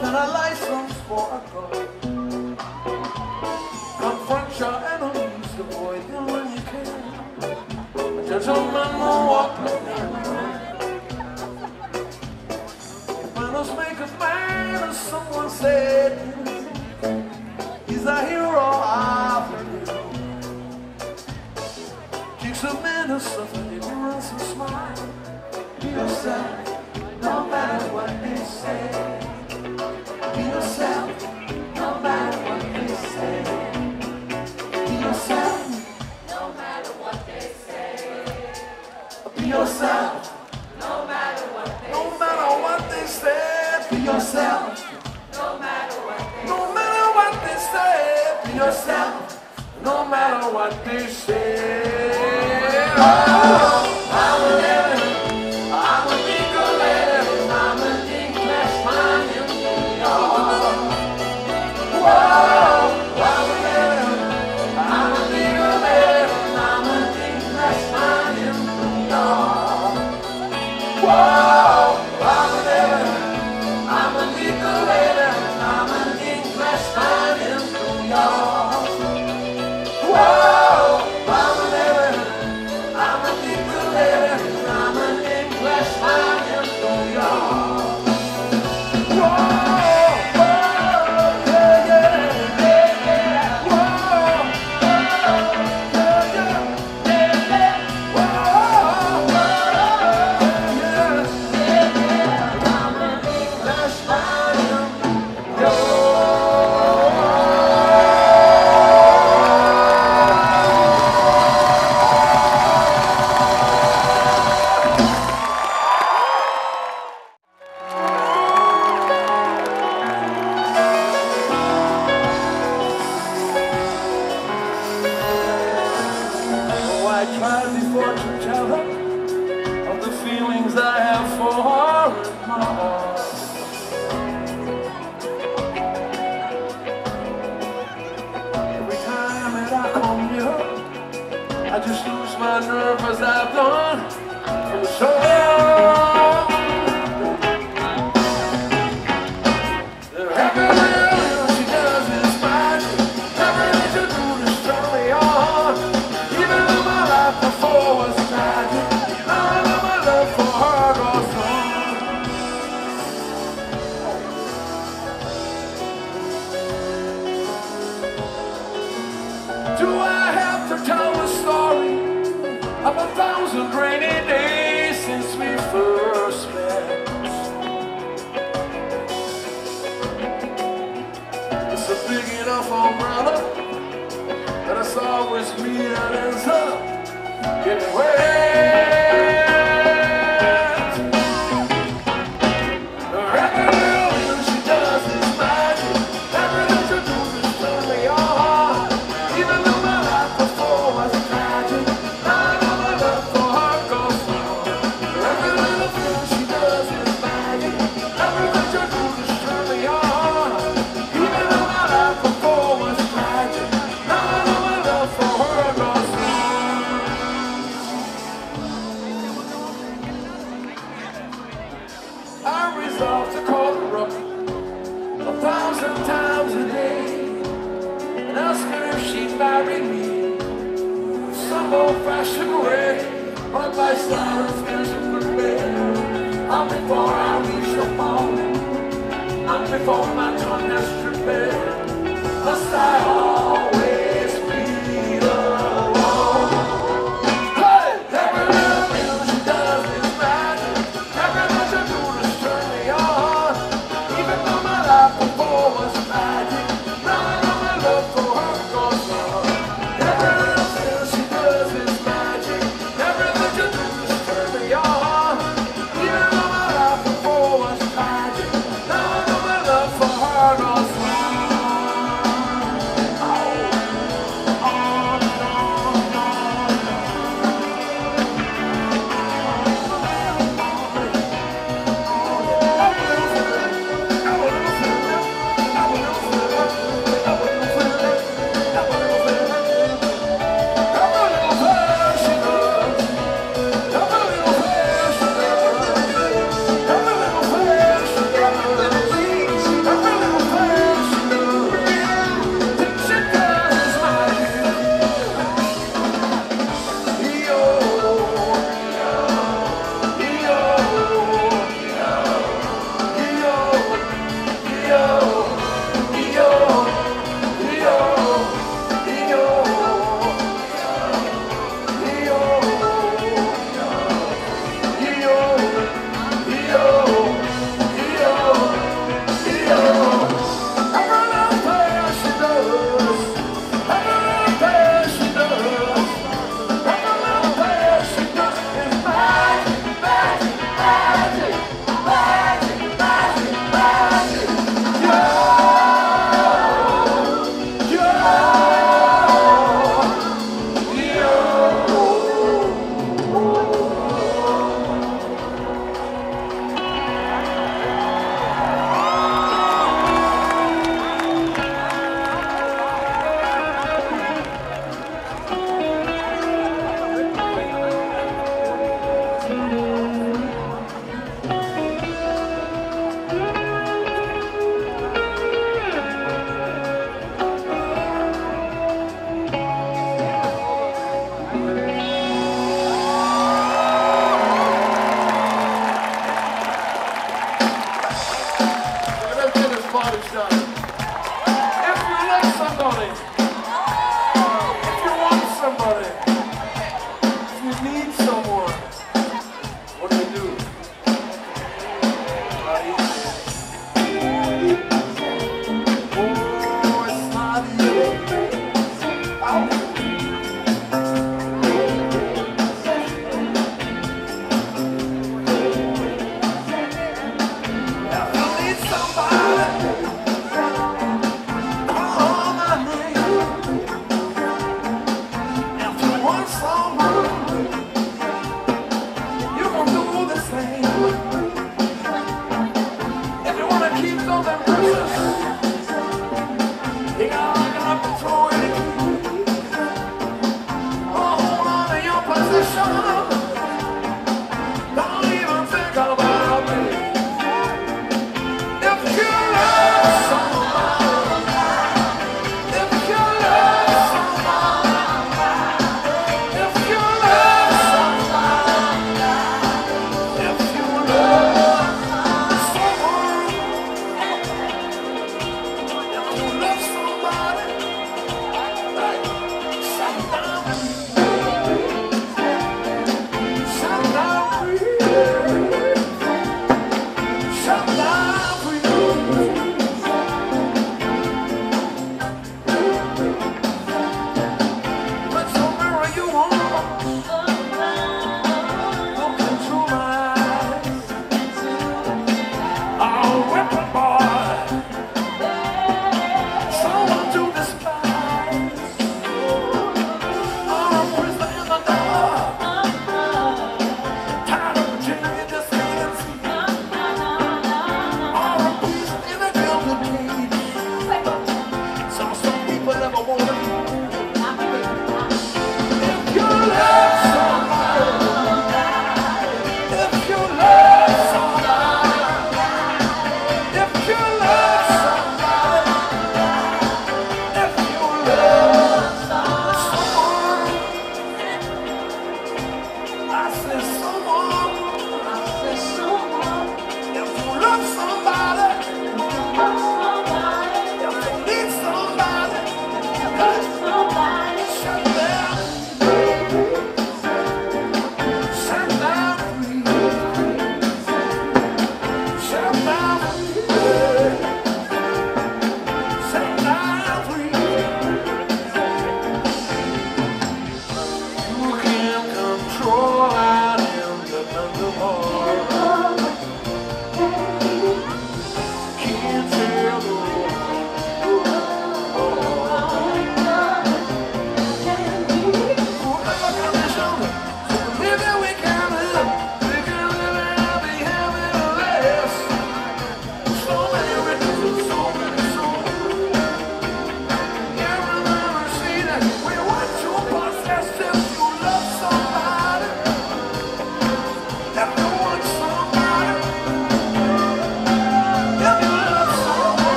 than a license for a gun. Confront your enemies, avoid them when you can. A gentleman will walk like that. If manners make a man, as someone said, he's a hero of the hill. Cheeks of men who suffer ignorance and smile. Be yourself, no matter what they say. Be yourself, no matter what they say. Be yourself, no matter what they say. Be yourself, no matter what they say. No matter what they say. Be yourself, no matter what they say. No matter what they say. Be yourself, no matter what they say. Oh, I'm a living. I'm a Nicolette, I'm a English man in New York. Whoa, I'm a living. I'm a Nicolette, I'm a English man in New York. Whoa, I'm a living. I'm a Nicolette, I'm an English man in New York. Whoa, I'm a living. I'm a Nicolette, I'm an English man in New York. Whoa, whoa, yeah, yeah, yeah, yeah. Whoa, yeah, yeah, yeah, yeah. Whoa, yeah, yeah. I'm an English man in New York. Oh, I tried before to tell her of the feelings I have for her in my heart. Every time that I come near her, I just lose my nerve as I've done from the show. Everything she does is magic. Everything she do to turn me on. Even though my life before was tragic, none of my love for her goes on. Do I have to tell the story of 1,000 rainy days since we first met? It's a big enough umbrella that I saw was me and ends up getting wet. Every little thing she does is magic. Everything she do is turn me on. Even though my life before was tragic, none of my love for her goes on. Every little thing she does is magic. Everything she do is turn me on. Even though my life before was tragic, none of my love for her goes on. I resolved to call her up 1,000 times a day and ask her if she'd marry me some old-fashioned way. But my silence isn't prepared. Not before I reach the phone, not before my tongue is prepared. Must I always be alone? Hey! Every little thing she does is magic. Everything she do is turn me on. Even though my life before was tragic, none of my love for her goes on. Every little thing she does is magic. Everything she do is turn me on. Even though my life before was tragic, none of my love for her goes on. somebody's done. If you like somebody, if you want somebody, if you need someone, what do you do? Oh, it's not easy.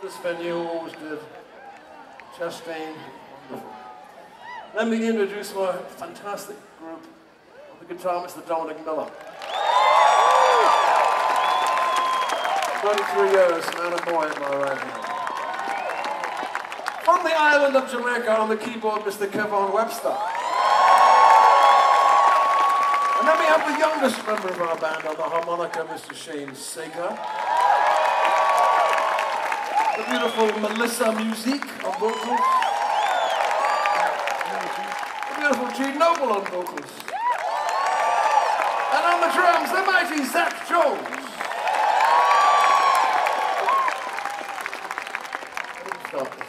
this venue always did. Chastain, wonderful. Let me introduce my fantastic group. On the guitar, Mr. Dominic Miller. 23 years, man and boy in my right hand. From the island of Jamaica, on the keyboard, Mr. Kevon Webster. And then we have the youngest member of our band on the harmonica, Mr. Shane Sager. The beautiful Melissa Musique on vocals. The beautiful Gene Noble on vocals. And on the drums, the mighty Zach Jones. Stop this.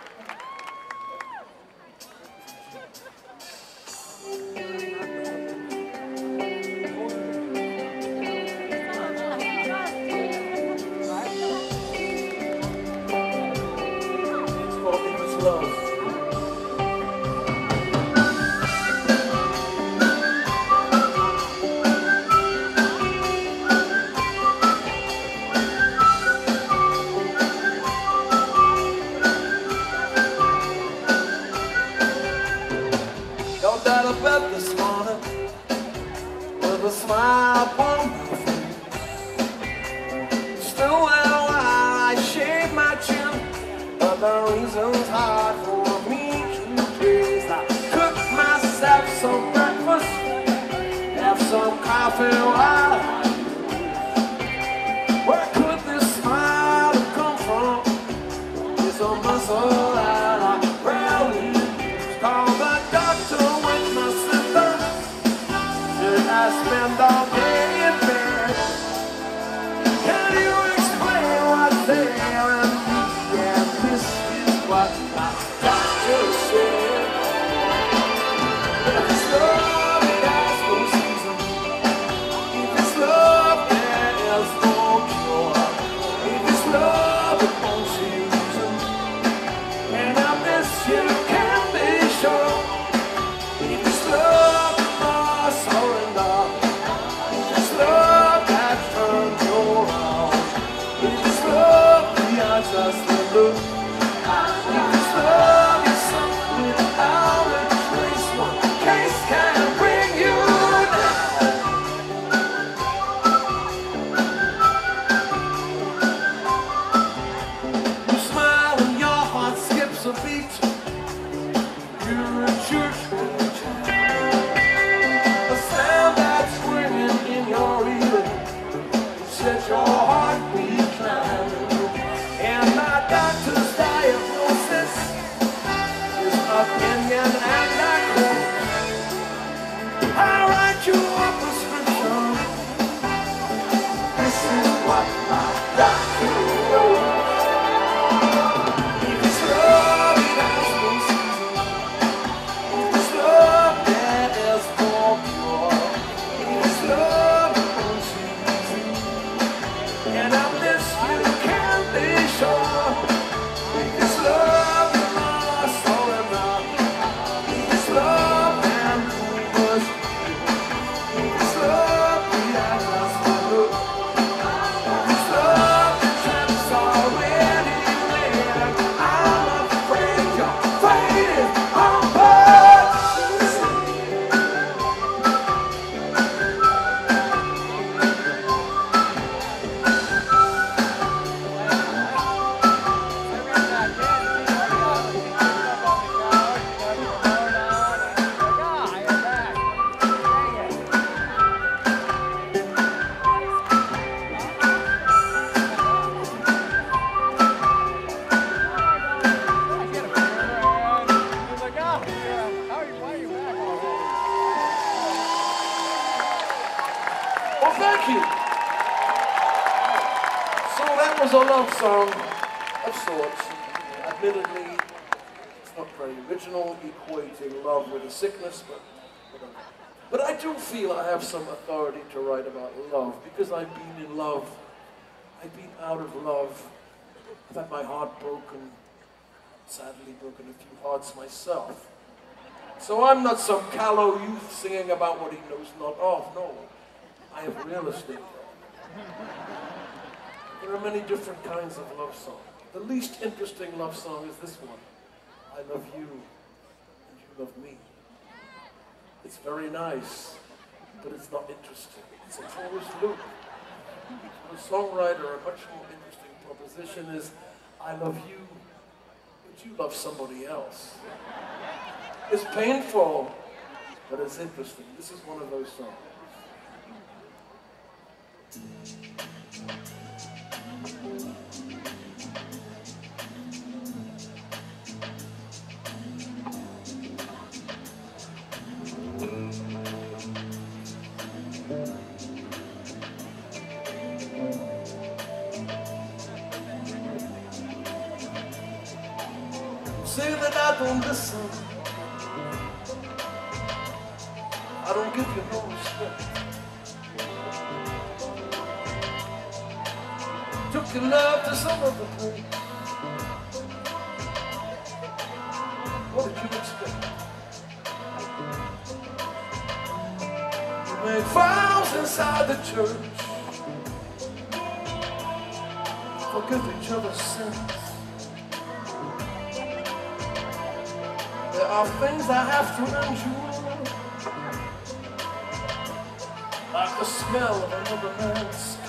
Sickness, but I do feel I have some authority to write about love because I've been in love, I've been out of love, I've had my heart broken, sadly broken a few hearts myself. So I'm not some callow youth singing about what he knows not of, no, I have real estate. There are many different kinds of love songs. The least interesting love song is this one. I love you and you love me. It's very nice, but it's not interesting. It's a chorus loop. For a songwriter, a much more interesting proposition is, I love you, but you love somebody else. It's painful, but it's interesting. This is one of those songs. Say that I don't listen, I don't give you no respect. Took your love to some other place. What did you expect? You made vows inside the church, forgive each other's sins. There are things I have to endure, like the smell of another man's skin.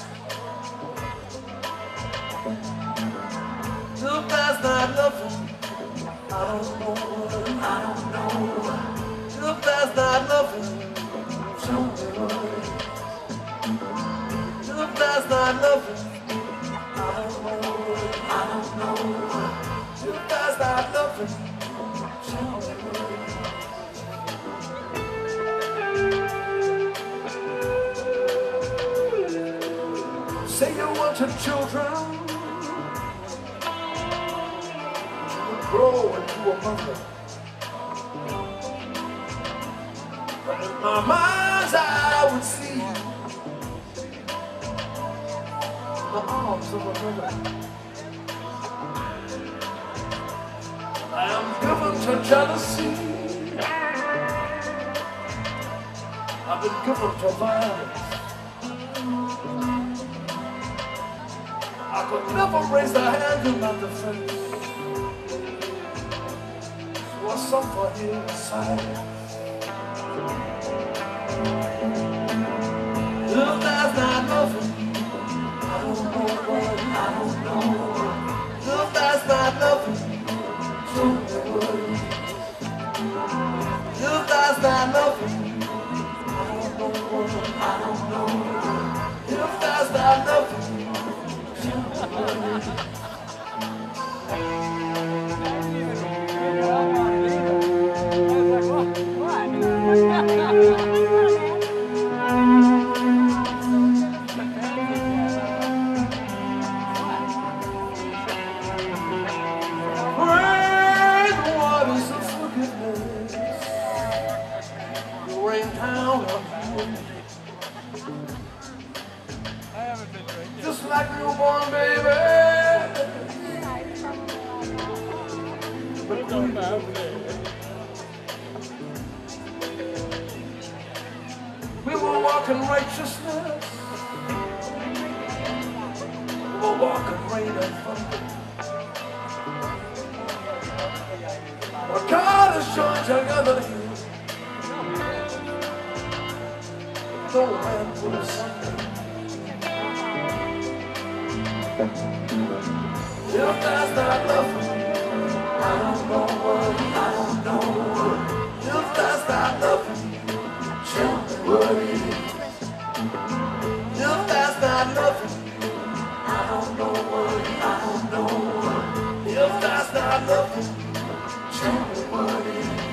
If that's not loving, I don't know what. If that's not loving, show me what. If that's not loving, I don't know. If that's not loving, say you want your children to grow into a mother, but in my mind's eye I would see you in the arms of a mother. I am given to jealousy, I've been given to violence. I could never raise a hand in my defense, so I suffer here in silence. If that's not loving, I don't know what. If that's not loving, show me what. If that's not loving, I don't know. If that's not loving, just like newborn baby. We will walk in righteousness. We will walk in rain and thunder. What God has joined together here, no man put asunder. If that's not love, I don't know what. If that's not love, show me what it is. If that's not love, I don't know what. If that's not love, show me what it is.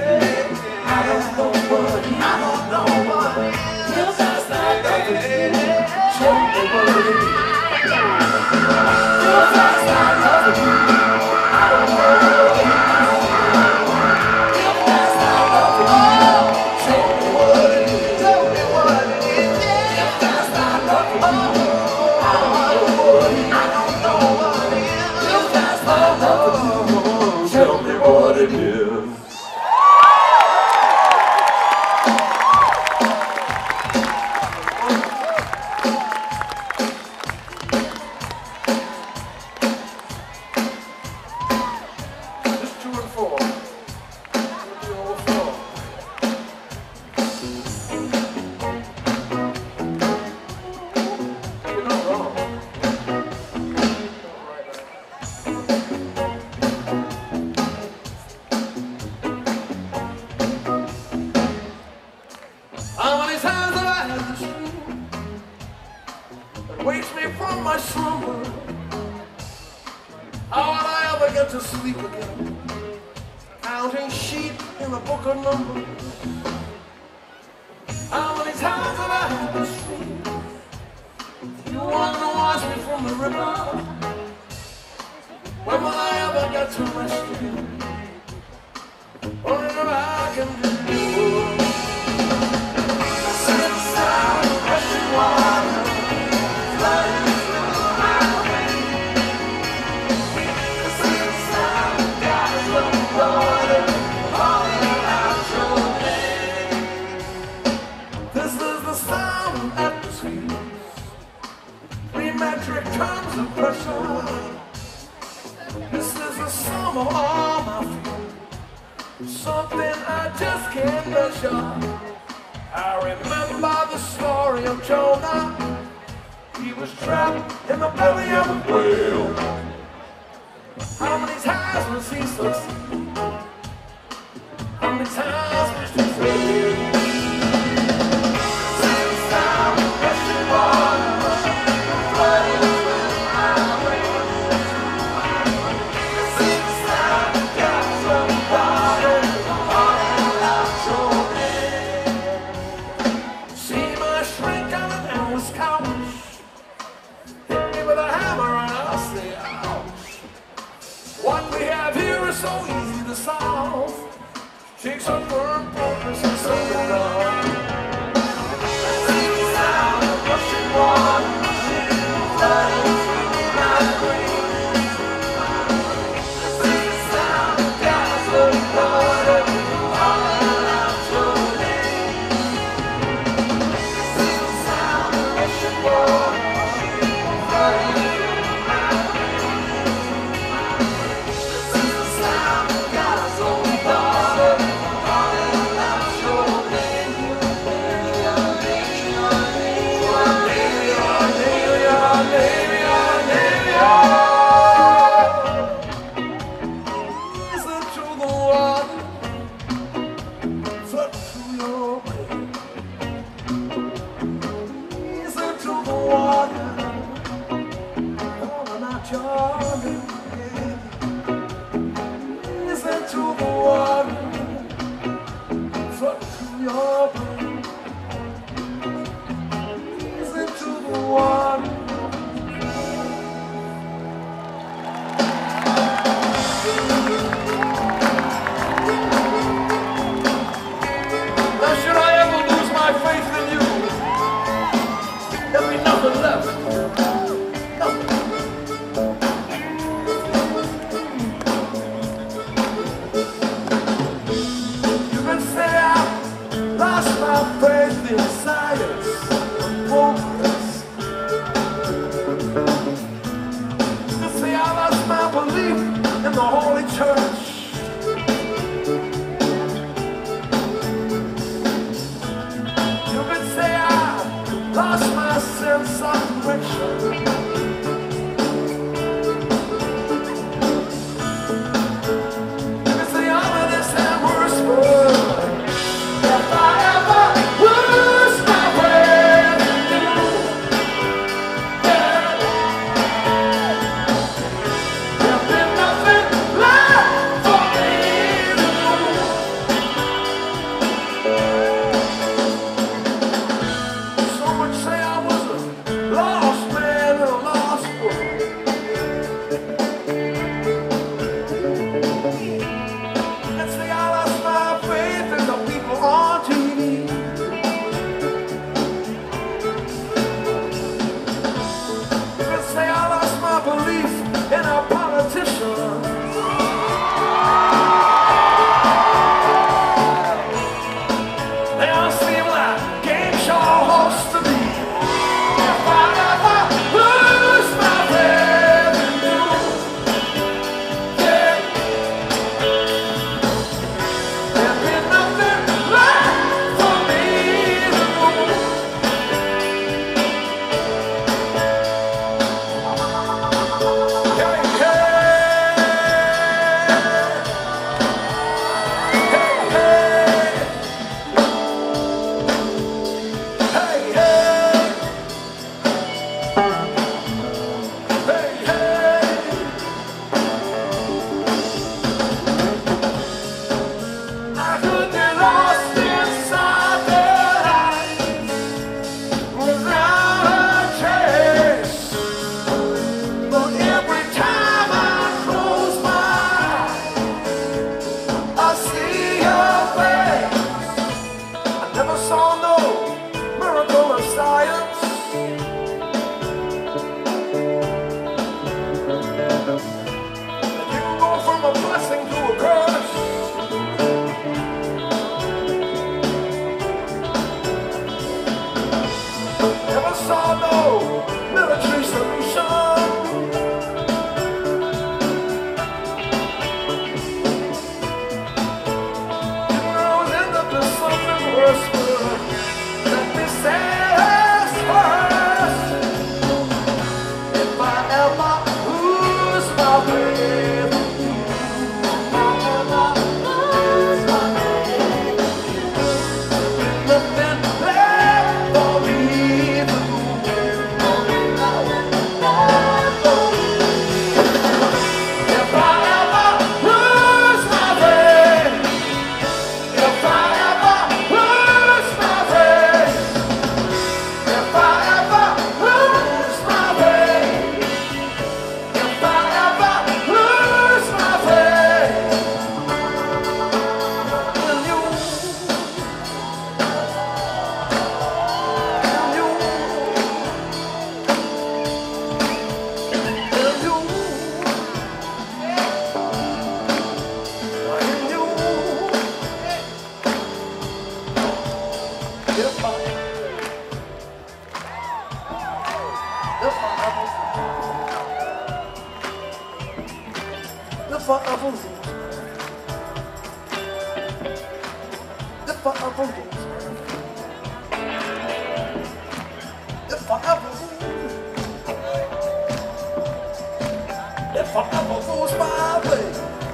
I don't know what. wakes me from my slumber. How will I ever get to sleep again? Counting sheep in a book of numbers. How many times have I had to sleep? You want to wash me from the river. When will I ever get to rest again? Only if I can do it. Sit down, rushing water, flooding through my veins. Sit down, guys, the water, calling out your name. This is the sound of atmospheres, 3 metric tons of pressure. This is the sum of all my fears, something I just can't measure. I remember the story of Jonah. He was trapped in the belly of a whale. How many times was he succeed? How many times was he fail? Since down rushing water, flooding through my veins. Since down guys of water, calling out your name. See my shrink on an endless couch, hit me with a hammer and I'll say ouch. What we have here is so easy to solve. Take some firm purpose and serve it up. Since down rushing water, flooding through my veins. Since down guys of water, calling out your name. Since down rushing water, flooding through my veins. Since down guys of water, calling out your name. Listen to the water flood through your brain. Listen to the water calling out your name. Listen to the water flood through your brain. Listen to the water. Now should I ever lose my faith in you, there'll be nothing left. Nothing. You can say I lost my faith in science and progress. You can say I lost my belief in the Holy Church. You can say I lost my sense of direction. if I ever lose, if I ever lose, if I ever lose, if I ever lose my way,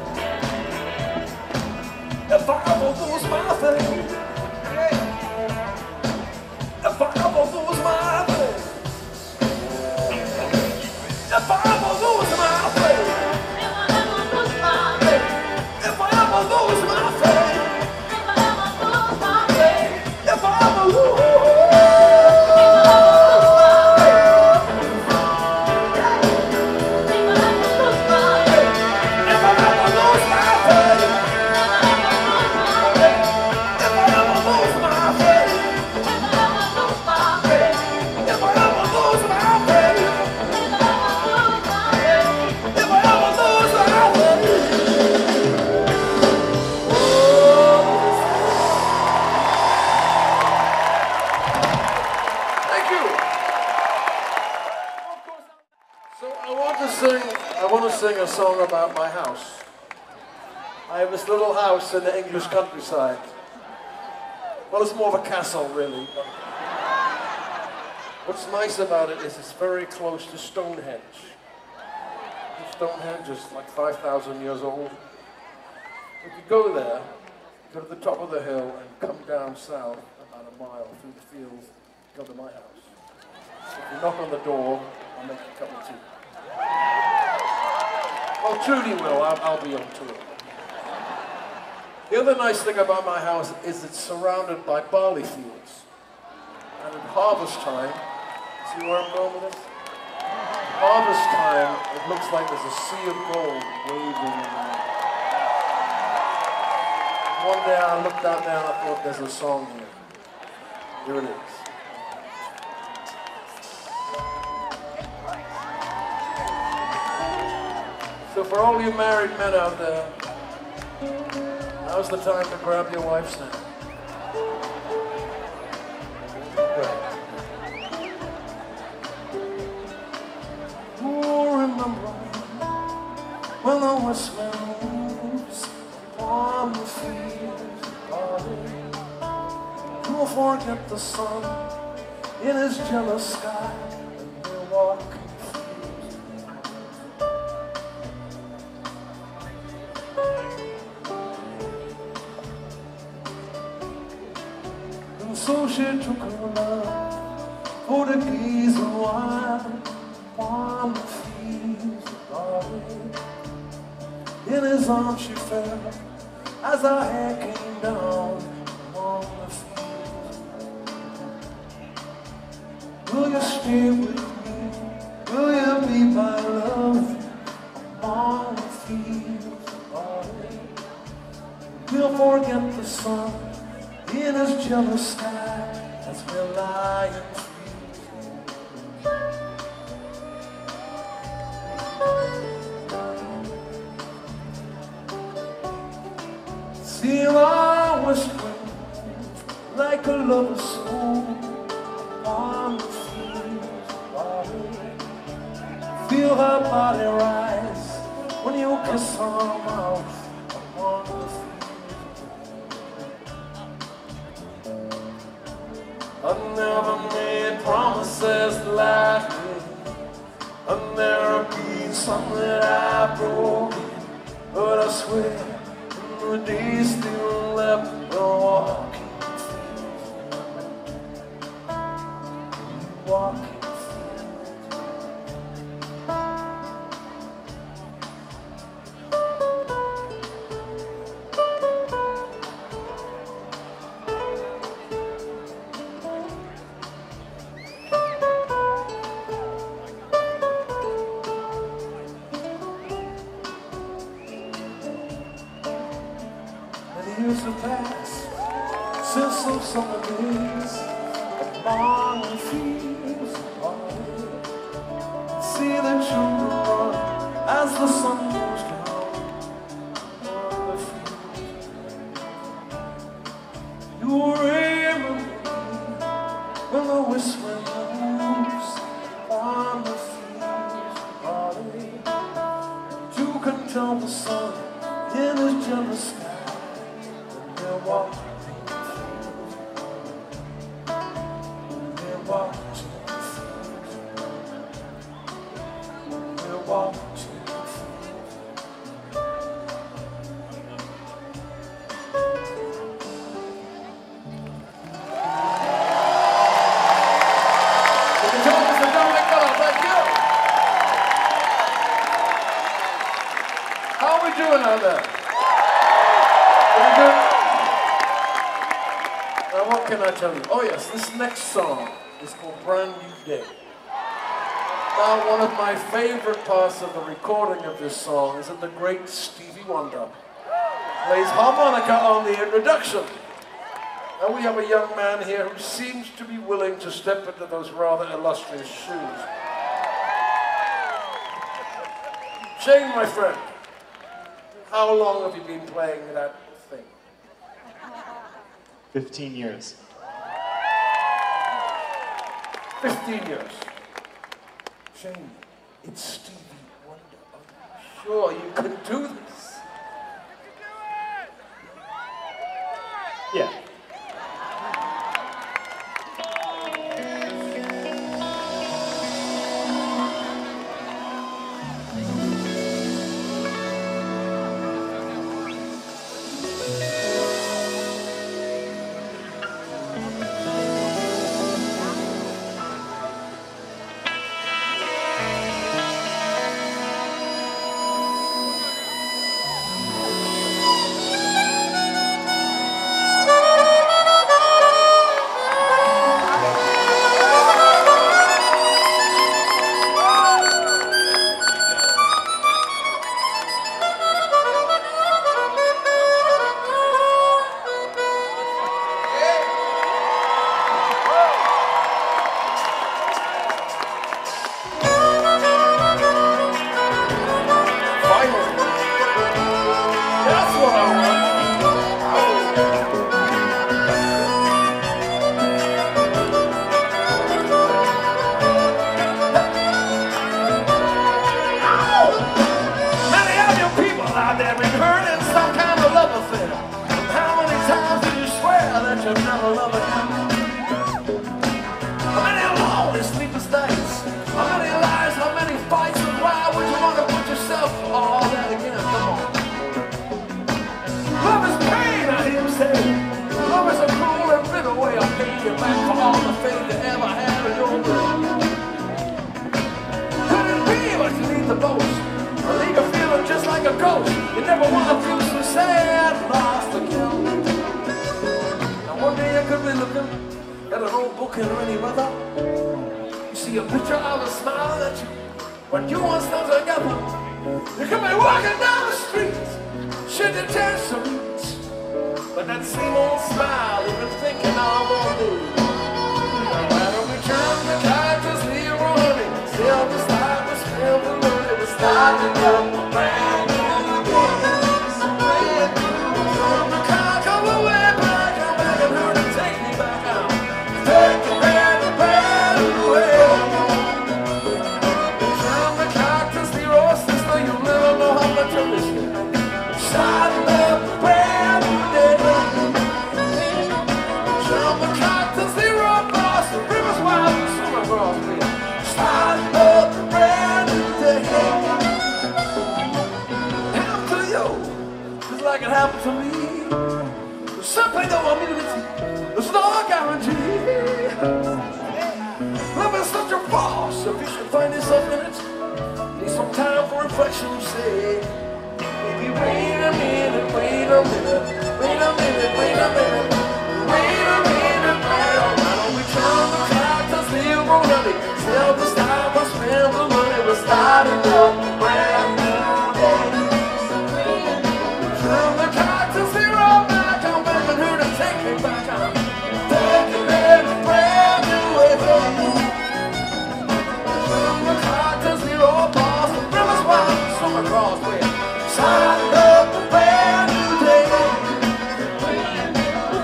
if I ever lose my faith, if I ever lose my faith, if I ever lose my faith, if I ever lose my faith, if I ever lose, I want to sing a song about my house. I have this little house in the English countryside. Well, it's more of a castle, really. But what's nice about it is it's very close to Stonehenge. Stonehenge is like 5,000 years old. If you go there, go to the top of the hill and come down south about a mile through the fields, go to my house. If you knock on the door, I'll make you a cup of tea. Well, Trudy will. I'll be on tour. The other nice thing about my house is it's surrounded by barley fields. And at harvest time, see where I'm going with this? Harvest time, it looks like there's a sea of gold waving in the air. One day I looked out there and I thought, there's a song here. Here it is. So for all you married men out there, now's the time to grab your wife's hand. Oh, remember when the whistling moves on the fields of barley. Who'll forget the sun in his jealous sky and we'll walk. So she took her love for the gaze of wine upon the fields of barley. In his arms she fell as her hair came down among the fields. Will you stay with me? Will you be my love among the fields of barley? We'll forget the sun in his jealous sky as we're lying free. See our whispering like a lover's song on the fields of barley. Feel her body rise when you kiss her mouth among the fields. I never made promises lightly, and there have been some that I've broken, but I swear in the days still left, we're walking fields, walking fields. Years have passed since those summer days among the fields of barley. See the children run as the sun goes down on the fields. You remember me when the whistling moves on the fields of barley. To Kentucky on the sun in this jealous sky. And they're watching, they're watching, they're watching. Doing out there? Pretty good? Now what can I tell you? Oh yes, this next song is called Brand New Day. Now one of my favorite parts of the recording of this song is that the great Stevie Wonder plays harmonica on the introduction. And we have a young man here who seems to be willing to step into those rather illustrious shoes. Shane, my friend, how long have you been playing that thing? 15 years. 15 years. Shane, it's Stevie Wonder. Are you sure you can do this? Yeah.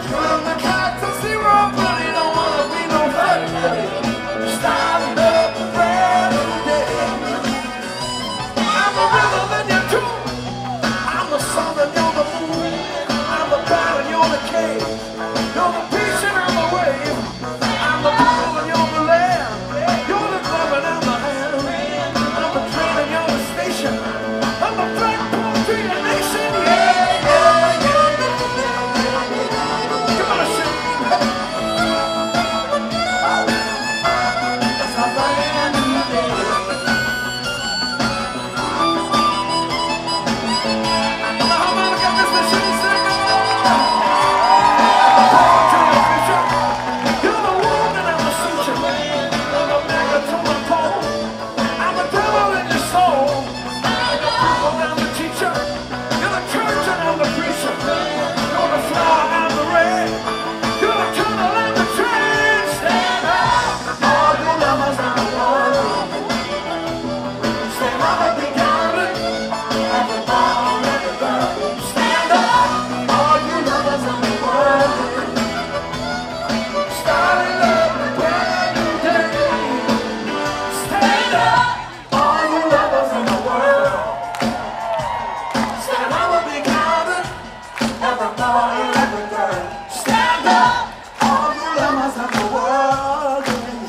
Starting up All you lovers in the world, stand up and be counted. Every boy and every girl, stand up. All you lovers in the world,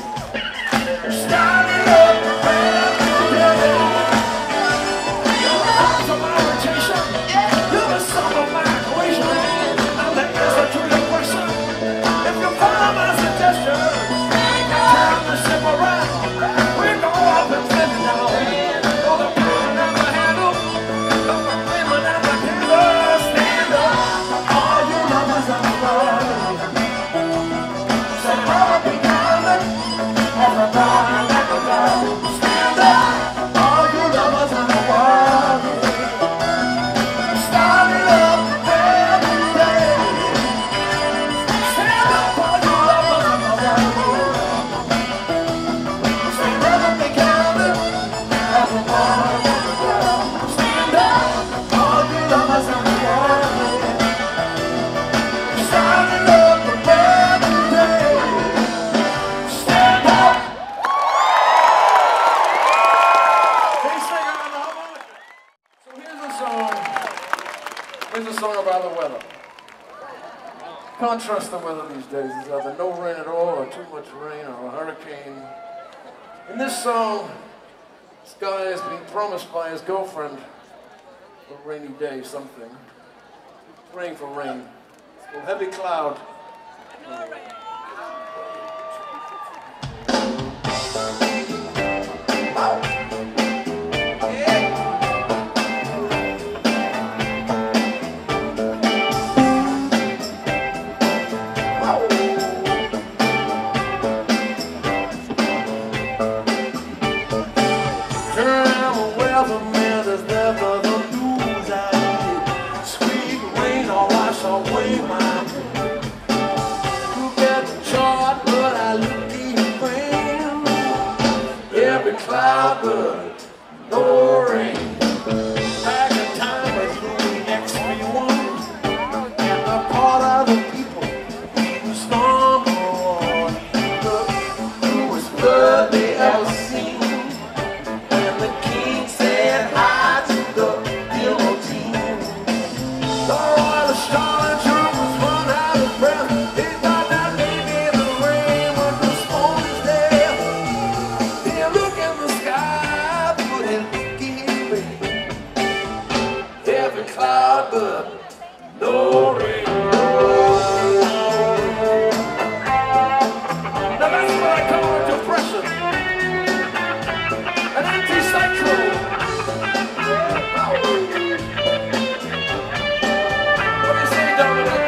stand it up and brand new day. You're the house of my rotation. You're the sum of my equation. I'm the answer to your question. If you follow my suggestion, turn the ship around. We go up and flip it down. Go the power and the handle. Go the women and the candle. Stand up. All you lovers in the world. So I'll be counted. Everybody and every girl. Stand up. All you lovers in the world. Start it up every day. Stand up. All you lovers in the world. Stand up and be counted. Everybody and every girl. Stand up. All you lovers in the world. Start it up every day. Stand up. Hey, singer on the harmonica. So here's a song. Here's a song about the weather. Can't trust the weather these days. It's either no rain at all, or too much rain, or a hurricane. In this song, this guy has been promised by his girlfriend a rainy day, something. Praying for rain. It's called Heavy Cloud. Cloudbird, no rain. Back in time with Louis X31 and the part of the people who stumble on who was blood they ever seen. And the king said hi to the guillotine. The royal Charlotte troopers run out of breath. They thought that maybe the rain would postpone his death. They look in the sky, put in the rain. Every cloud, but no rain. Now that's what I call a depression, an anti-cyclone. What do you say, Dominic?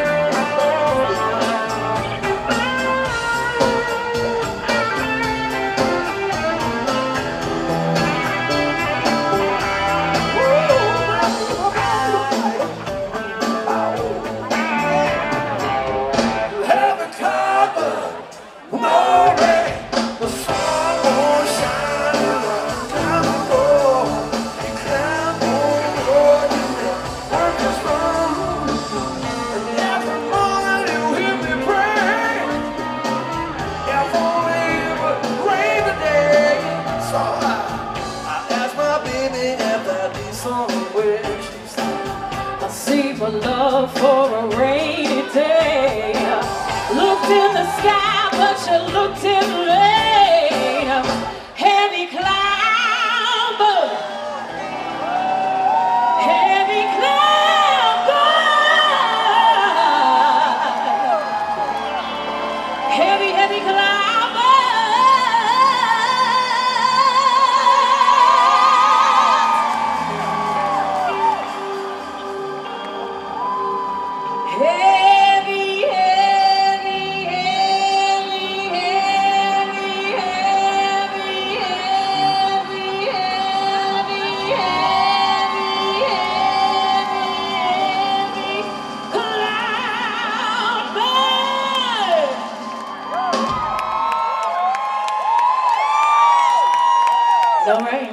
Heavy cloud, but no rain. The sun won't shine in the cloud door. The cloud won't roar in the workers' room. And every morning you hear me pray. If only it would rain today. So I asked my baby if there'd be some way. She said, I save a love for a rainy day. Looked in the sky, but she looked in the rain. Heavy cloud, but heavy cloud, but heavy cloud, but heavy, heavy, heavy, heavy, heavy, heavy, heavy, heavy, cloud bird. No rain.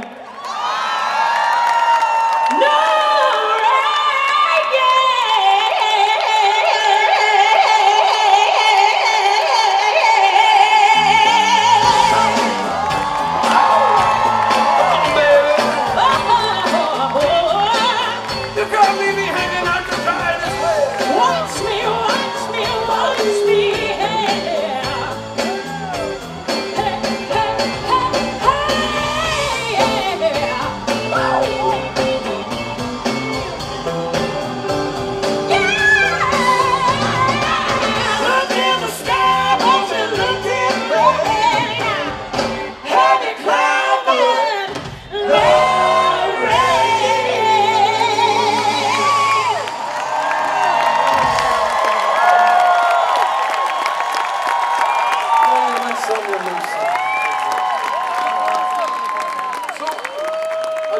No rain, yeah.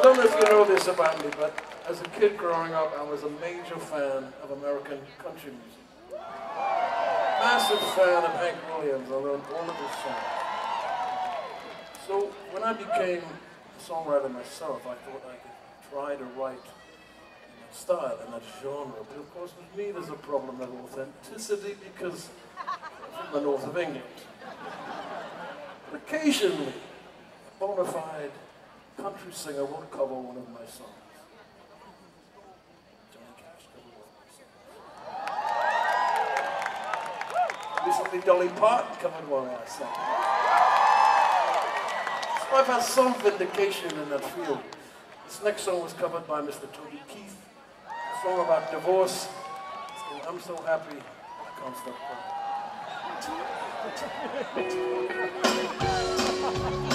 don't know if you know this about me, but as a kid growing up, I was a major fan of American country music. Massive fan of Hank Williams. I learned all of his songs. So when I became a songwriter myself, I thought I could try to write in that style, in that genre. But of course, with me, there's a problem of authenticity because I'm from the north of England. But occasionally, a bona fide country singer won't cover one of my songs. Johnny Cash covered one of my songs. Recently, Dolly Parton covered one of my songs. So I've had some vindication in that field. This next song was covered by Mr. Toby Keith, a song about divorce. So I'm so happy I can't stop crying.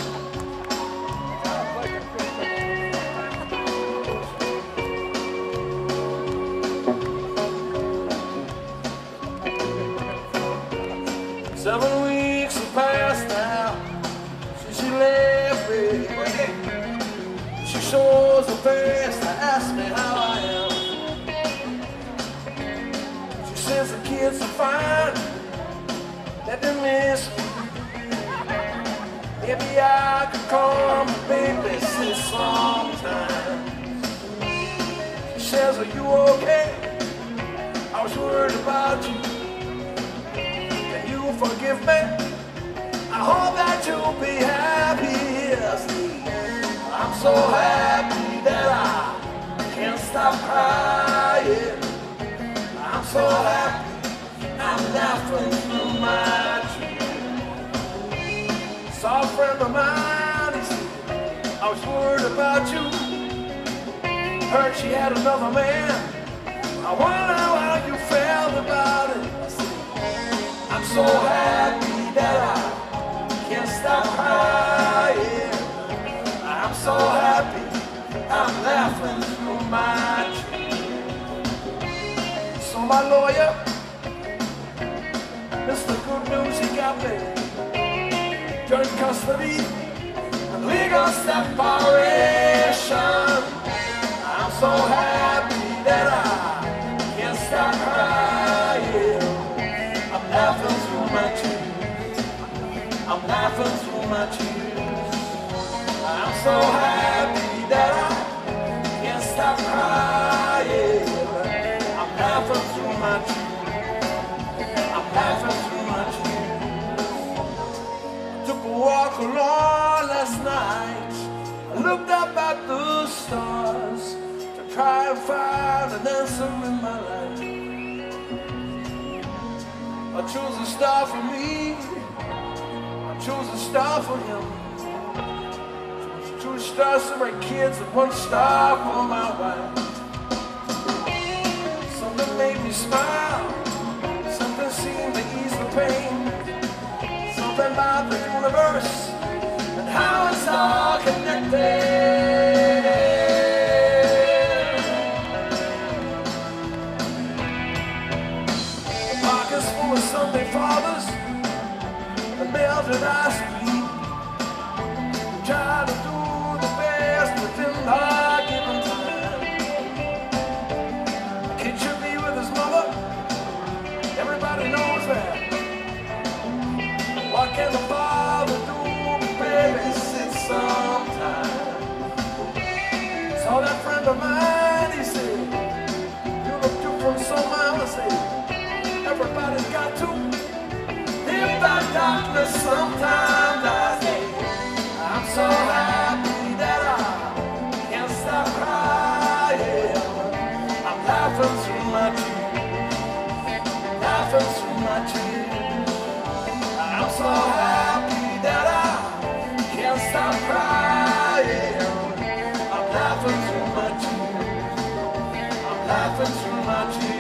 7 weeks have passed now since she left me. She shows the face to ask me how I am. She says the kids are fine, that they miss me. Maybe I could come and babysit sometime. She says, are you okay? I was worried about you. Forgive me. I hope that you'll be happy. I'm so happy that I can't stop crying. I'm so happy I'm laughing through my dreams. Saw a friend of mine, he said, I was worried about you. Heard she had another man. I wonder how you felt about it. I'm so happy that I can't stop crying. I'm so happy I'm laughing through my dreams. So my lawyer, Mr. Good News, he got me joint custody and legal separation. I'm so happy that I can't stop crying. I'm laughing through my tears. I'm laughing through my tears. I'm so happy that I can't stop crying. I'm laughing through my tears. I'm laughing through my tears. Took a walk along last night. I looked up at the stars to try and find an answer in my life. I chose a star for me, I chose a star for him. 2 stars for my kids and 1 star for my wife. Something made me smile, something seemed to ease the pain. Something about the universe and how it's all connected. Full of Sunday fathers and melted ice cream. Try to do the best within our given time. A kid should be with his mother, everybody knows that. What can the father do but babysit sometime? Saw that friend of mine, he said, you look different somehow. I said, everybody's got to live by darkness sometimes. I say, I'm so happy that I can't stop crying. I'm laughing through my tears, laughing through my tears. I'm so happy that I can't stop crying. I'm laughing through my tears, I'm laughing through my tears.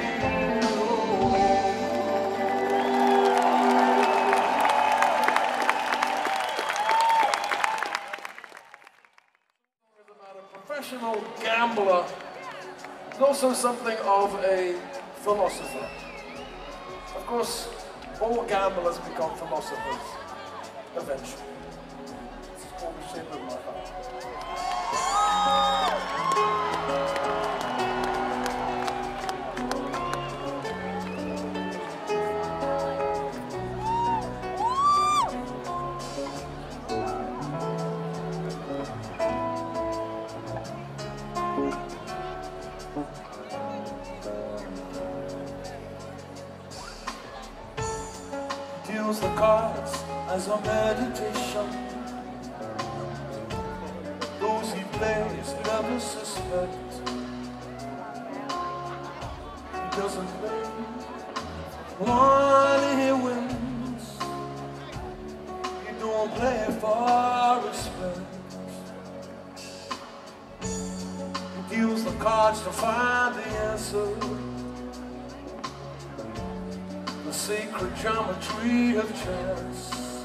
Professional gambler is also something of a philosopher. Of course, all gamblers become philosophers eventually. This is all the shape of my heart. as a meditation. Those he plays never suspect. He doesn't play one he wins. He don't play for respect. He deals the cards to find the answer. The sacred geometry of chance.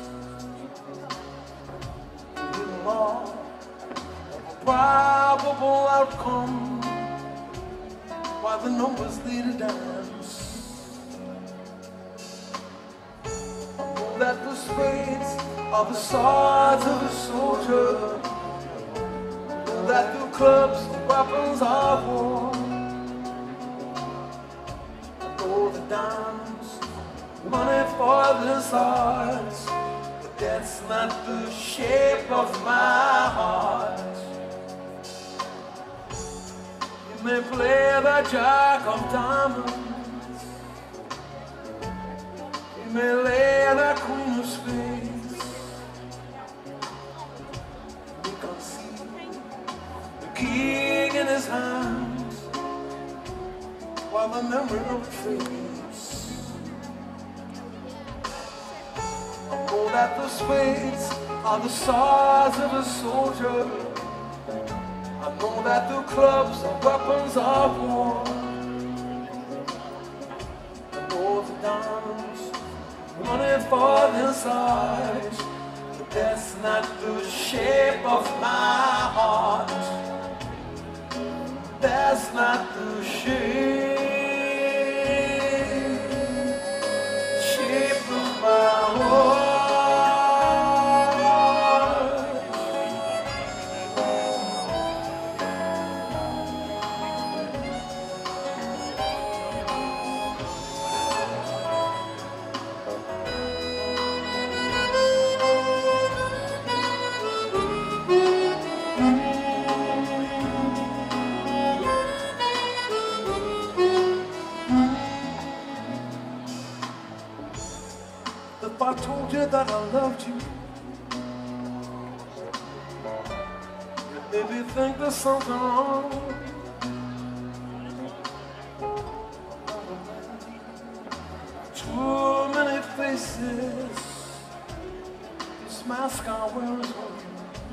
Hidden law of a probable outcome, while the numbers lead a dance. Know that the spades are the swords of a soldier. Know that the clubs are weapons of war. Know the diamonds, money for this art, but that's not the shape of my heart. You may play the jack of diamonds, you may lay the queen of spades. You can see the king in his hands, while the memory of it fades. Know that the spades are the swords of a soldier. I know that the clubs are weapons of war. I know the diamonds running for this art, but that's not the shape of my heart. That's not the shape of my heart. If I told you that I loved you, you'd maybe think there's something wrong. Too many faces, this mask I wear is on you.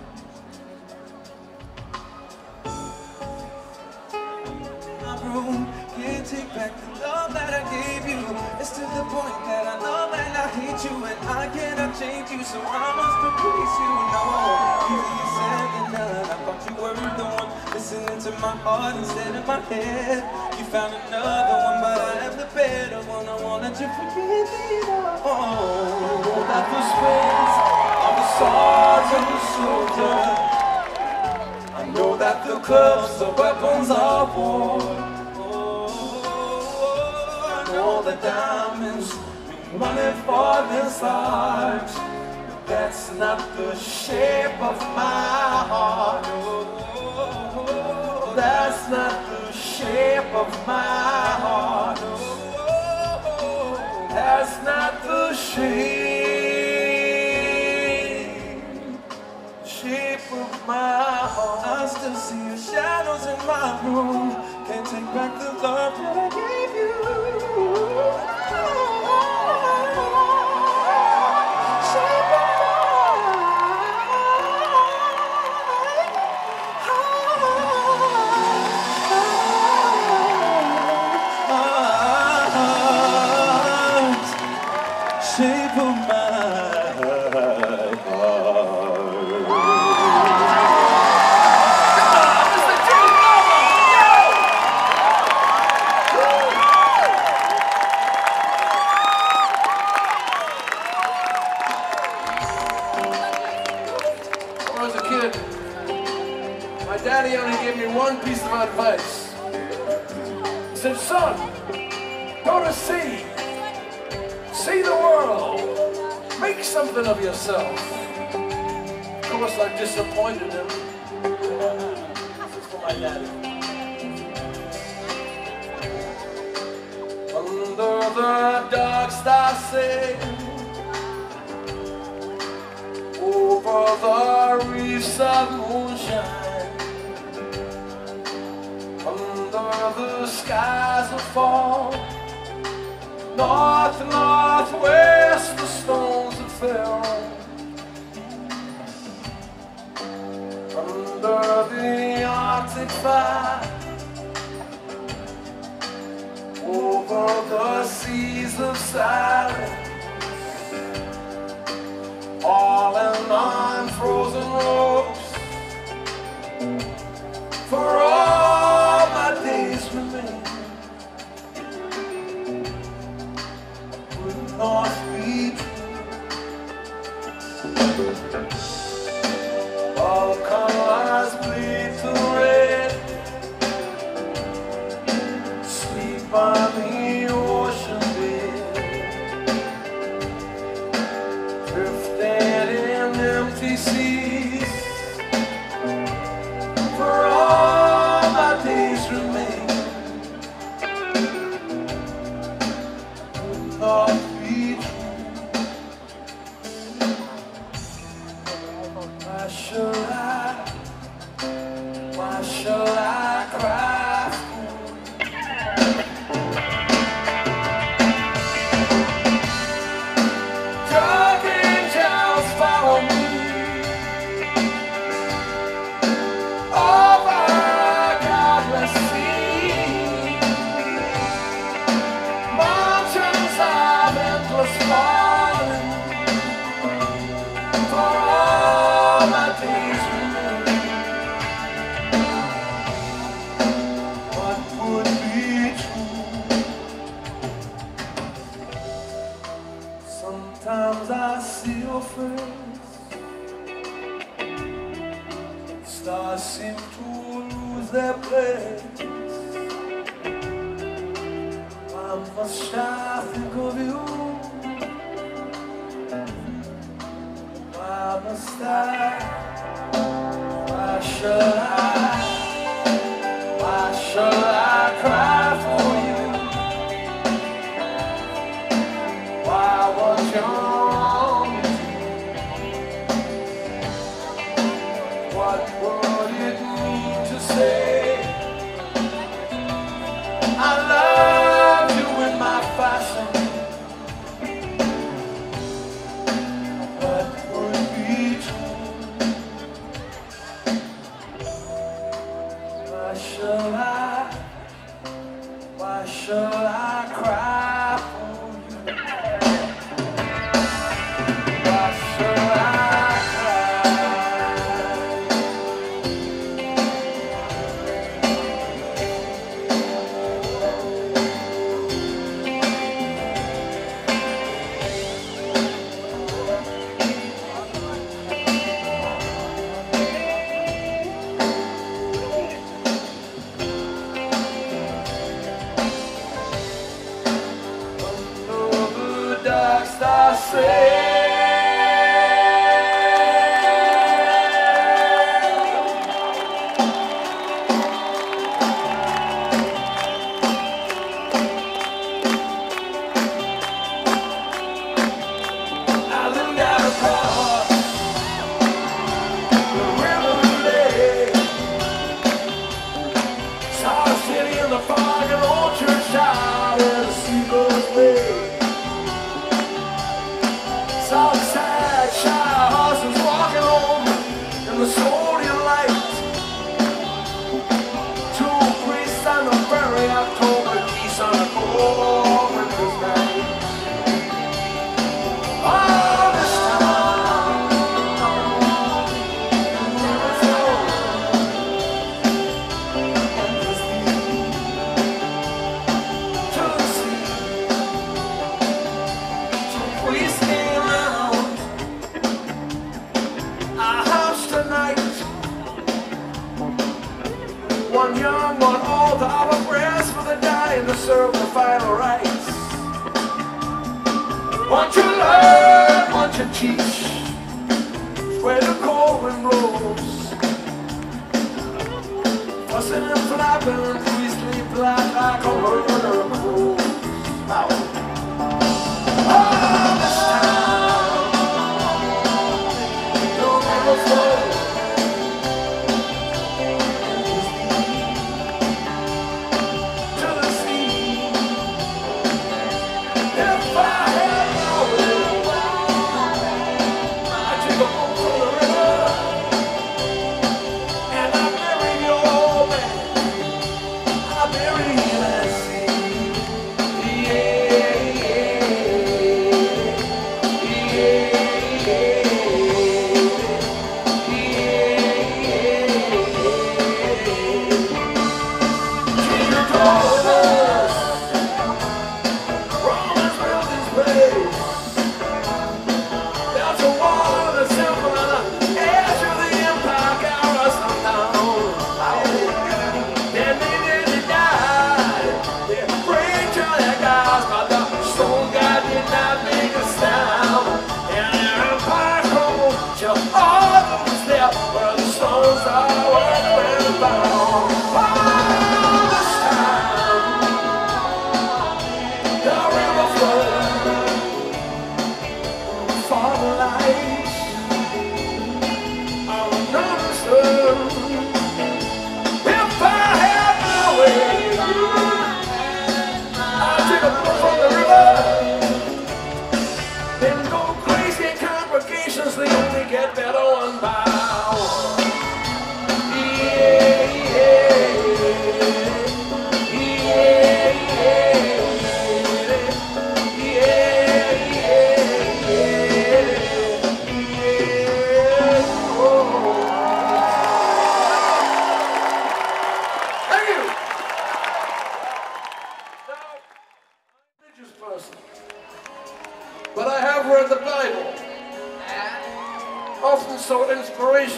My room can't take back the love that I gave you. It's to the point that I love and I hate you, and I cannot change you, so I must replace you. No, easier said than done. I thought you were the one listening to my heart instead of my head. You found another one, but I am the better one. I want that you forget me now. Oh, that the spades are the swords of the soldier. I know that the clubs are weapons of war. All the diamonds running for this art, but that's not the shape of my heart. That's not the shape of my heart. That's not the shape of my heart. I still see your shadows in my room. Can't take back the love that I gave you. Shape of my Daddy only gave me one piece of advice. He said, son, go to sea. See the world. Make something of yourself. Of course, I disappointed him. This is for my daddy. Under the dark star, say, over the reefs of moonshine, under the skies of fall, north and northwest, the stones that fell, under the Arctic fire, over the seas of silence, all in unfrozen ropes, for all my days remain, would not be true. All colors bleed to red, sleep by the ocean bed, drifting in empty seas, for all my days remain, would not be true. Why shall I cry for you? Dark angels follow me over godless sea, mountains of endless falling, for all my days remain, what would be true. Sometimes I see your face, stars seem to lose their place. Why must I think of you? Why must I? Why shall I? Why shall I cry for you? Why was young? What would it mean to say I love you in my fashion? What would be true? Why shall I? Why shall I cry for you? Why shall I cry? Under the dark star sail, I look out across the river lake, saw the city in the fog, an old church tower where the sea goes away. Saw the sad, shy horses walking home in the sodium light. Two priests on the ferry, October geese on a cold winter's night. All this time, to the sea, two priests came around our house tonight. One young, one old, all a prayers for the dying to serve the final rites. One to learn, one to teach, where the cold wind blows, fussing and flapping, priestly black like a murder crow. All this time, don't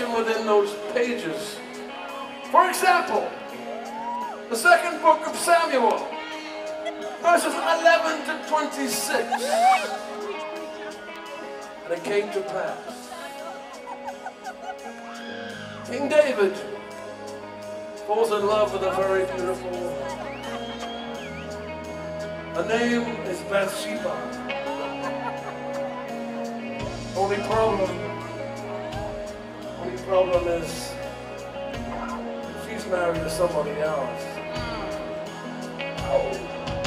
instruction within those pages. For example, the second book of Samuel, verses 11 to 26. And it came to pass, King David falls in love with a very beautiful woman. Her name is Bathsheba. Only problem is she's married to somebody else. Oh.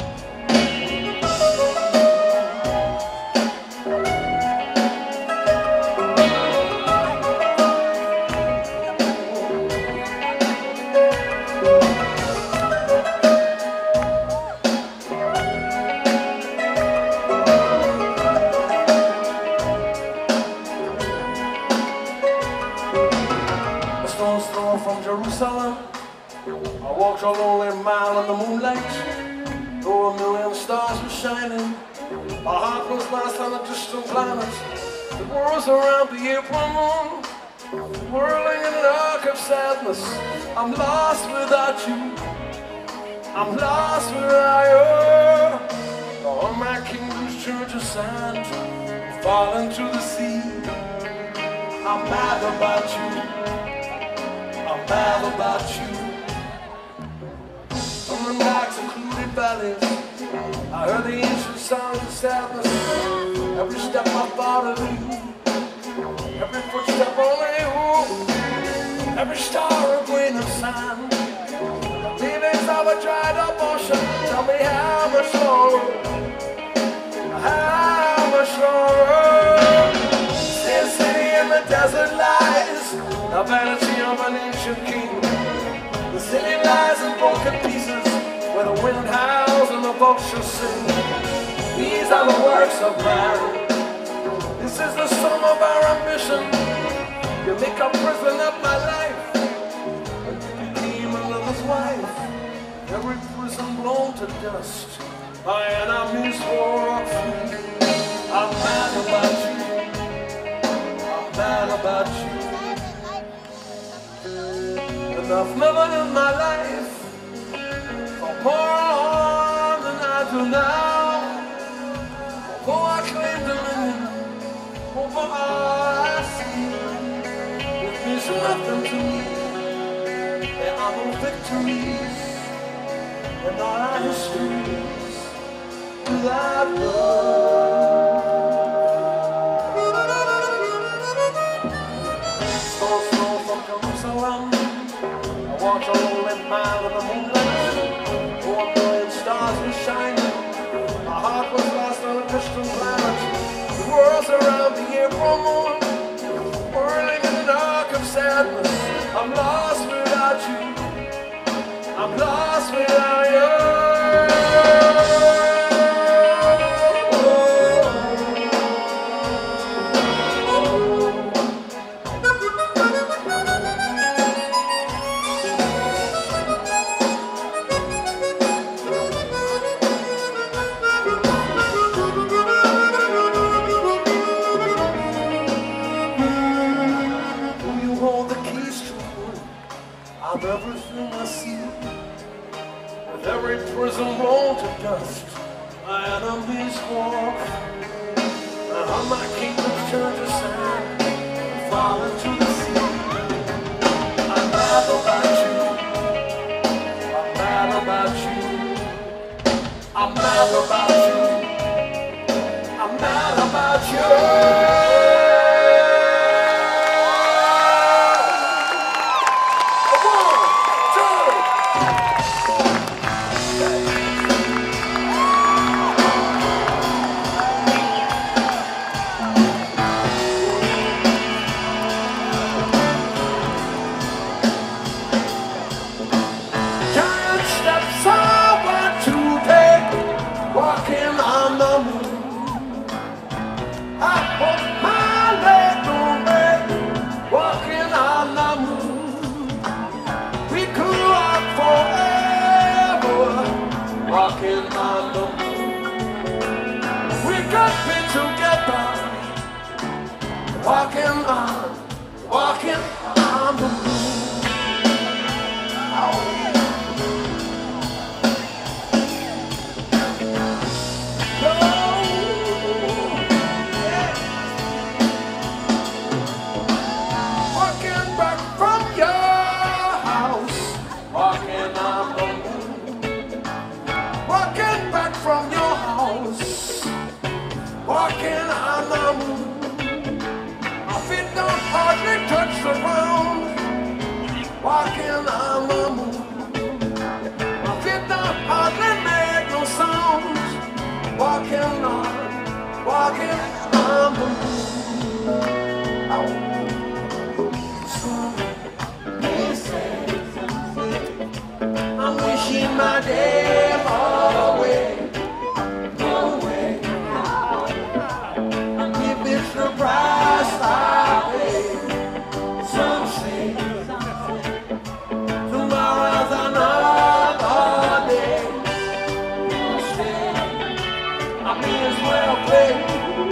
From Jerusalem, I walked a lonely mile in the moonlight. Though a million stars were shining, my heart was lost on a distant planet. It whirls around the April moon, whirling in an arc of sadness. I'm lost without you, I'm lost without you. All my kingdoms turn to sand, fall into the sea. I'm mad about you, I'm mad about you. From the night secluded valleys, I heard the ancient sounds of sadness. Every step I thought of you, every footstep only you, every star a grain of sand. Leavings of a dried up ocean, tell me how much sorrow, how much sorrow. Sin city in the desert lies, the vanity of an ancient king. The city lies in broken pieces, where the wind howls and the vultures sing. These are the works of man. This is the sum of our ambition. You make a prison of my life, and you became another's wife. Every prison blown to dust, my enemies walk free. I'm mad about you, I'm mad about you. Enough living in my life for more harm than I do now. Oh, I claim dominion over all I see. It means nothing to me. There are no victories in all our histories without love. So from Jerusalem, I walked a lonely mile in the moonlight. 4 million stars were shining. My heart was lost on a distant planet. The world's around the April moon, whirling in an arc of sadness. I'm lost without you, I'm lost without you. Of everything I see, with every prison blown to dust, my enemies walk, and all my kingdoms turn to sand and fall into the sea. I'm mad about you, I'm mad about you, I'm mad about you, I'm mad about you. my days away. No way. If it's the price I pay. Some say tomorrow's another day. Instead, I may as well play.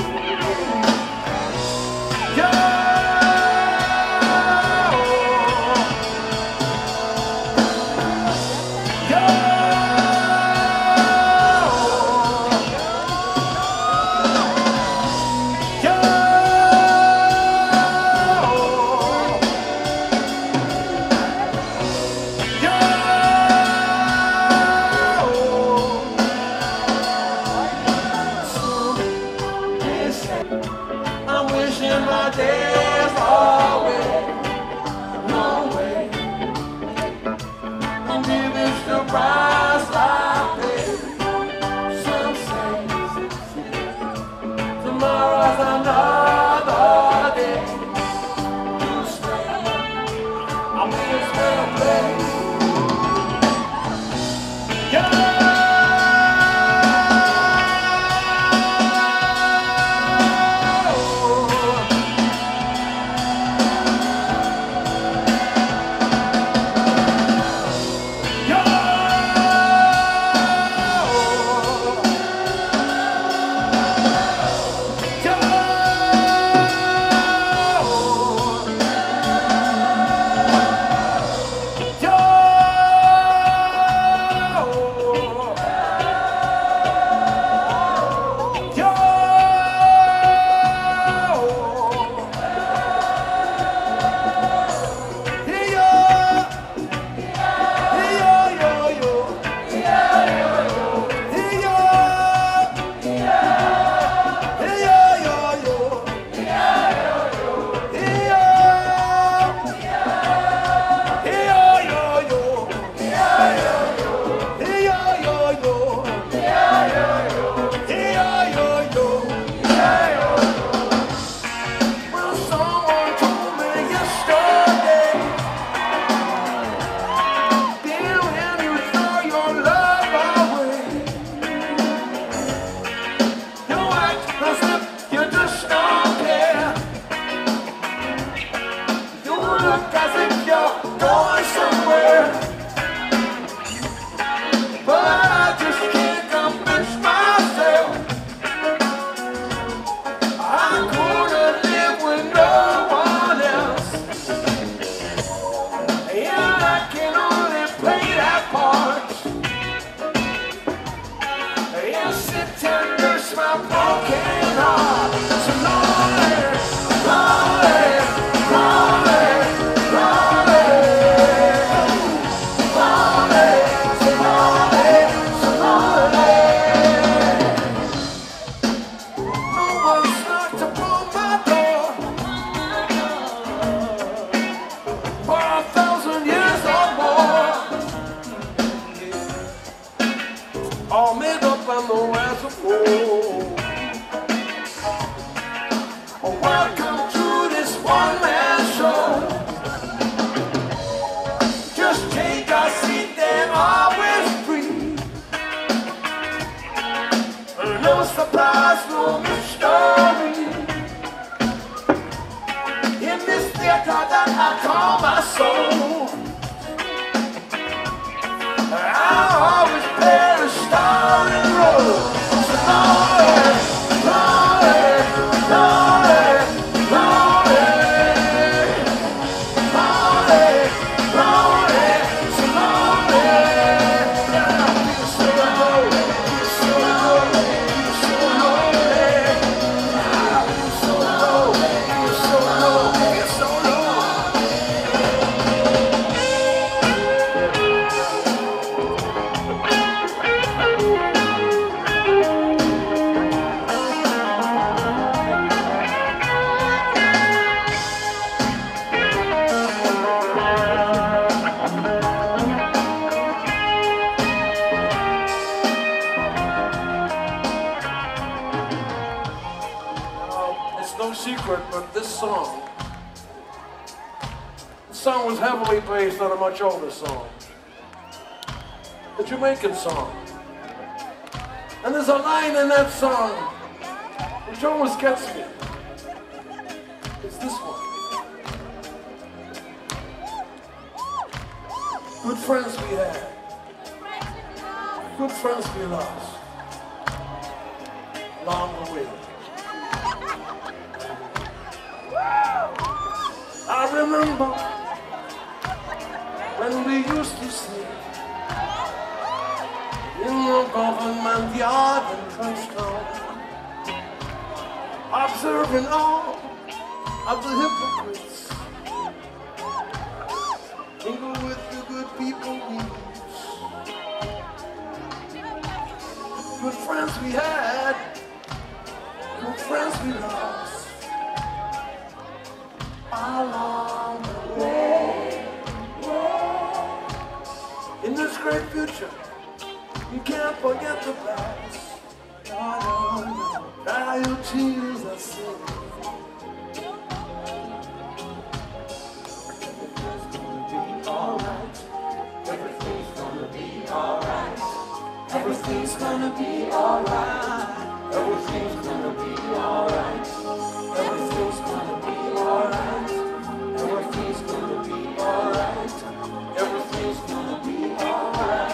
I'm wishing my days away. No way. And if it's the price I pay. Some say tomorrow's another day. You stay, I may as well play. Yeah. All made up on the reservoir. Welcome to this one-man show. Just take a seat, they're always free. No surprise, no mystery. In this theater that I call my soul, I'll always play the starring role. So lonely, lonely, lonely, lonely, lonely, lonely, so lonely. You're so lonely, you're so lonely, you're so lonely. You're so lonely, you're so lonely, you're so lonely. No secret, but this song was heavily based on a much older song. a Jamaican song. And there's a line in that song which always gets me. It's this one. Good friends we had, good friends we lost, along the way. I remember when we used to sing in the government yard in Trenchtown, observing all of the hypocrites, mingle with the good people we use. Good friends we had, good friends we lost, along the way. In this great future, you can't forget the past. No, no, no. Dry your tears, I say. Everything's gonna be alright. Everything's gonna be alright. Everything's gonna be alright. Everything's gonna be alright. Everything's gonna be alright. Everything's gonna be alright.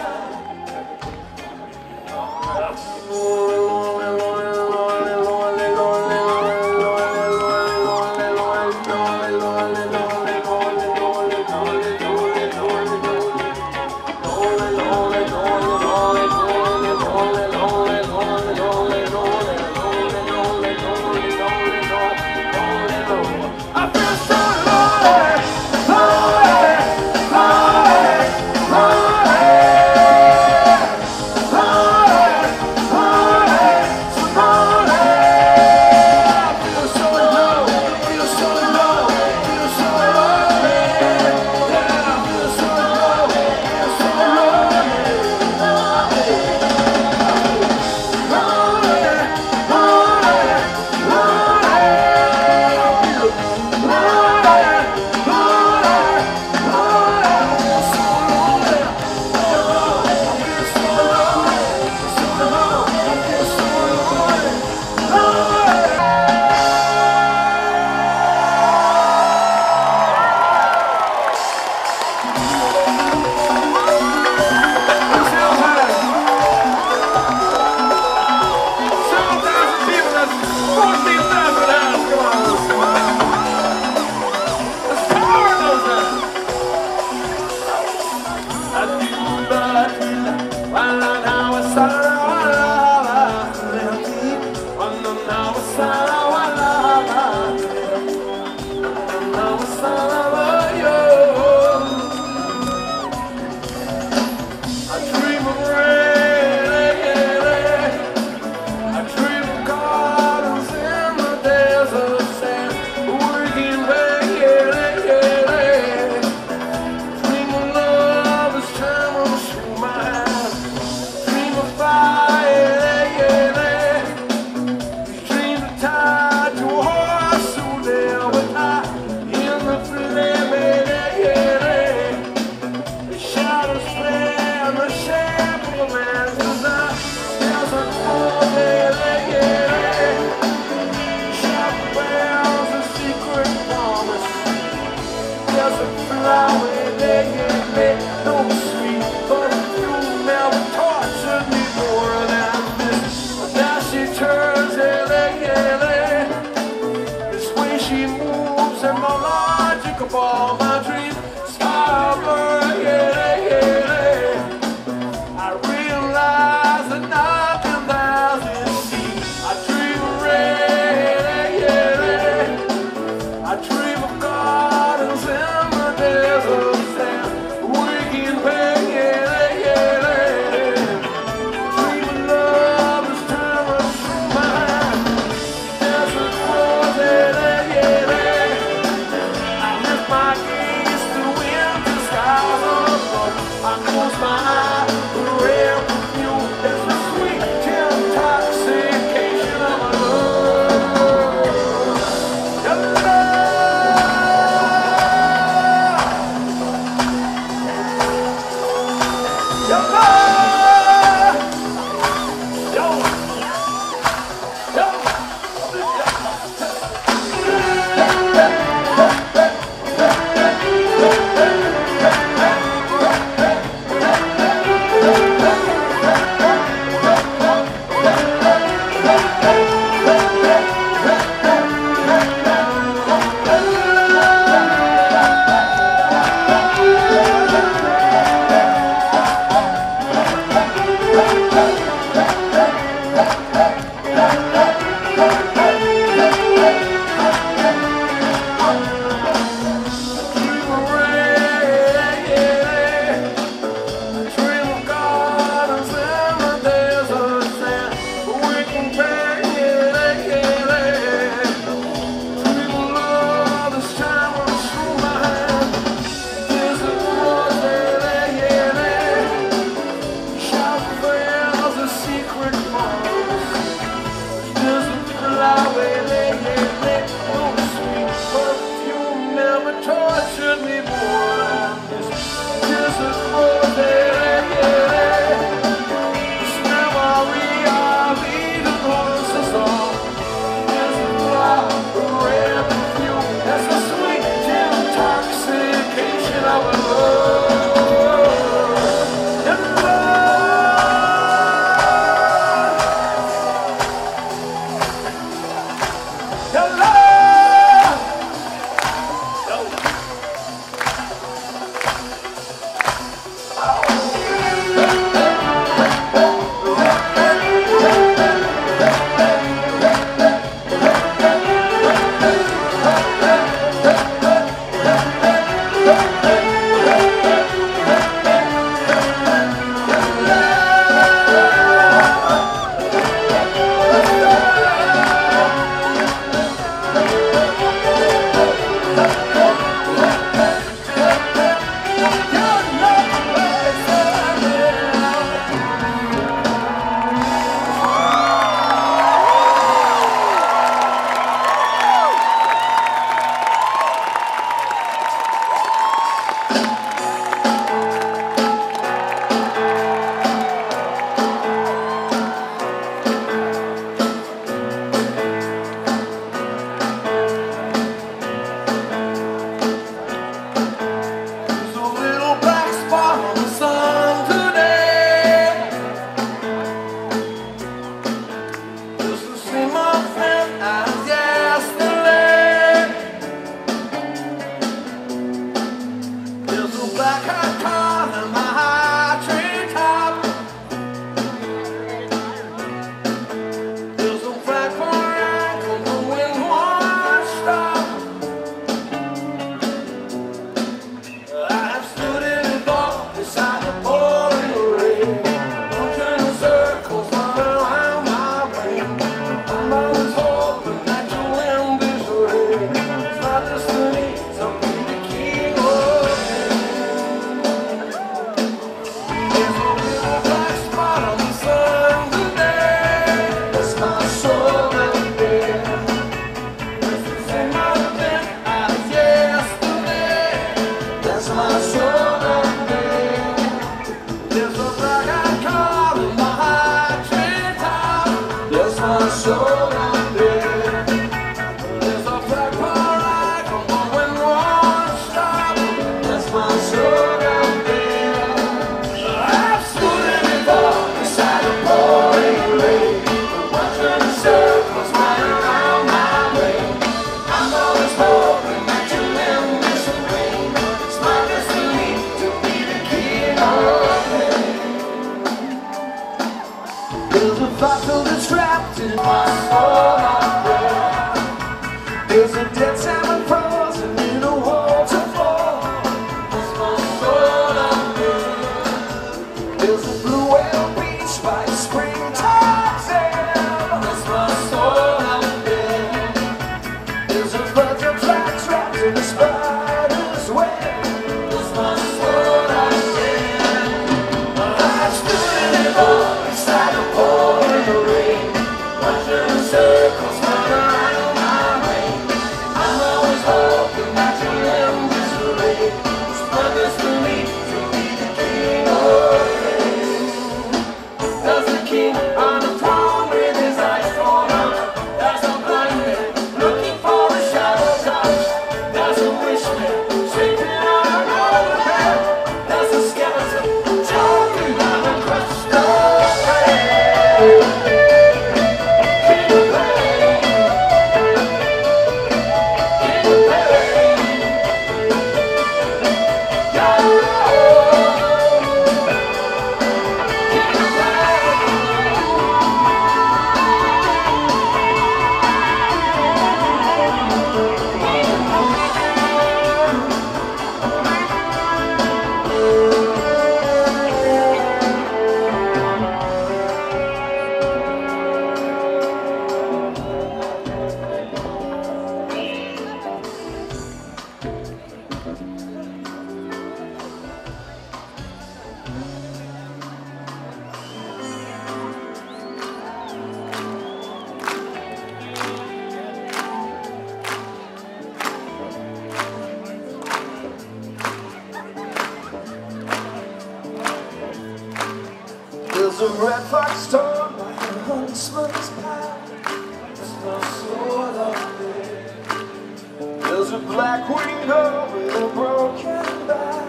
There's a red fox storm like a huntsman's path. There's no sword up there. There's a black winged girl with a broken back.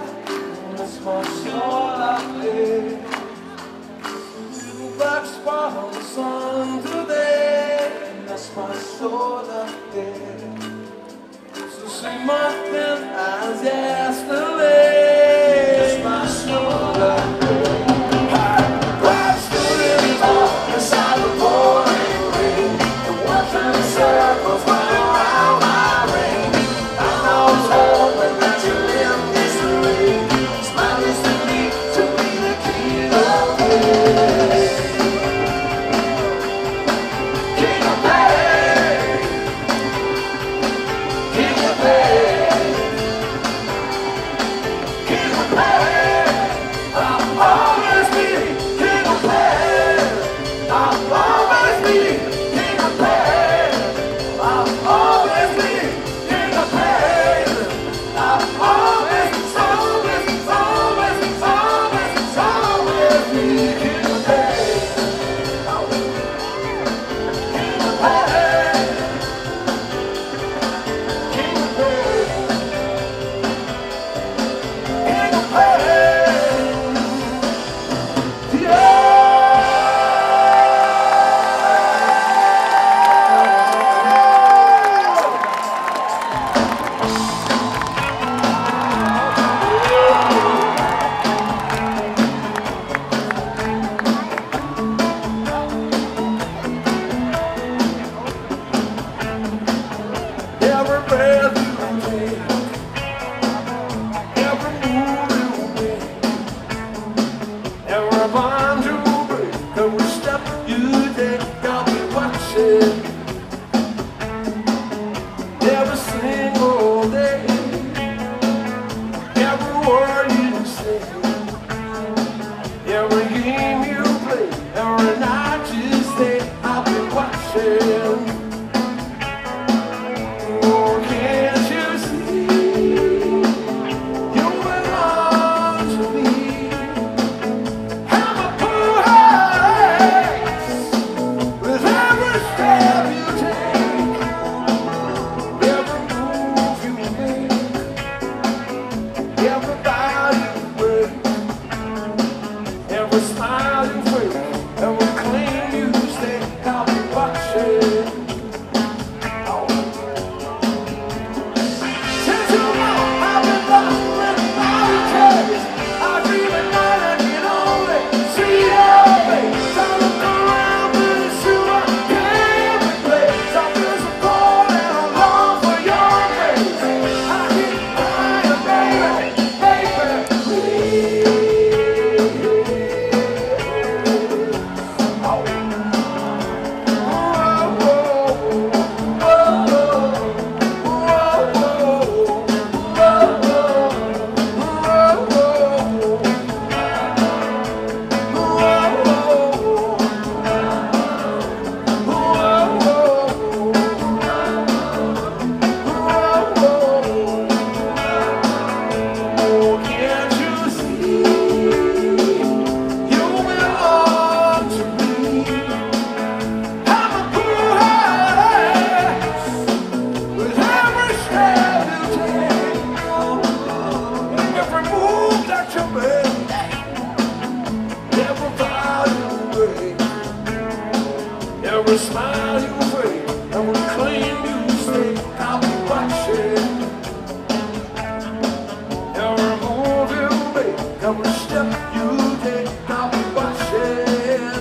every step you take, I'll be watching.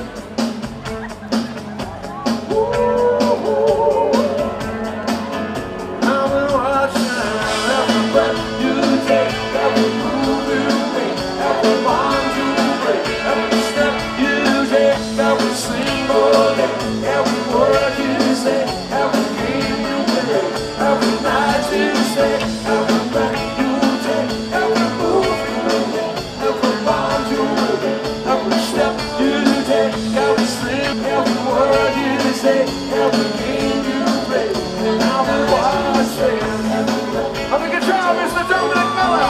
Ooh, I'll be watching every breath you take, every move you make, every bond you break, every step you take, every single day, every word you say, every game you play, every night you stay, every breath you take, every move you make, every bond you break, every step you take, every sleep, every word you say, every game you play, and I'll be watching. On the guitar, Mr. Dominic Miller.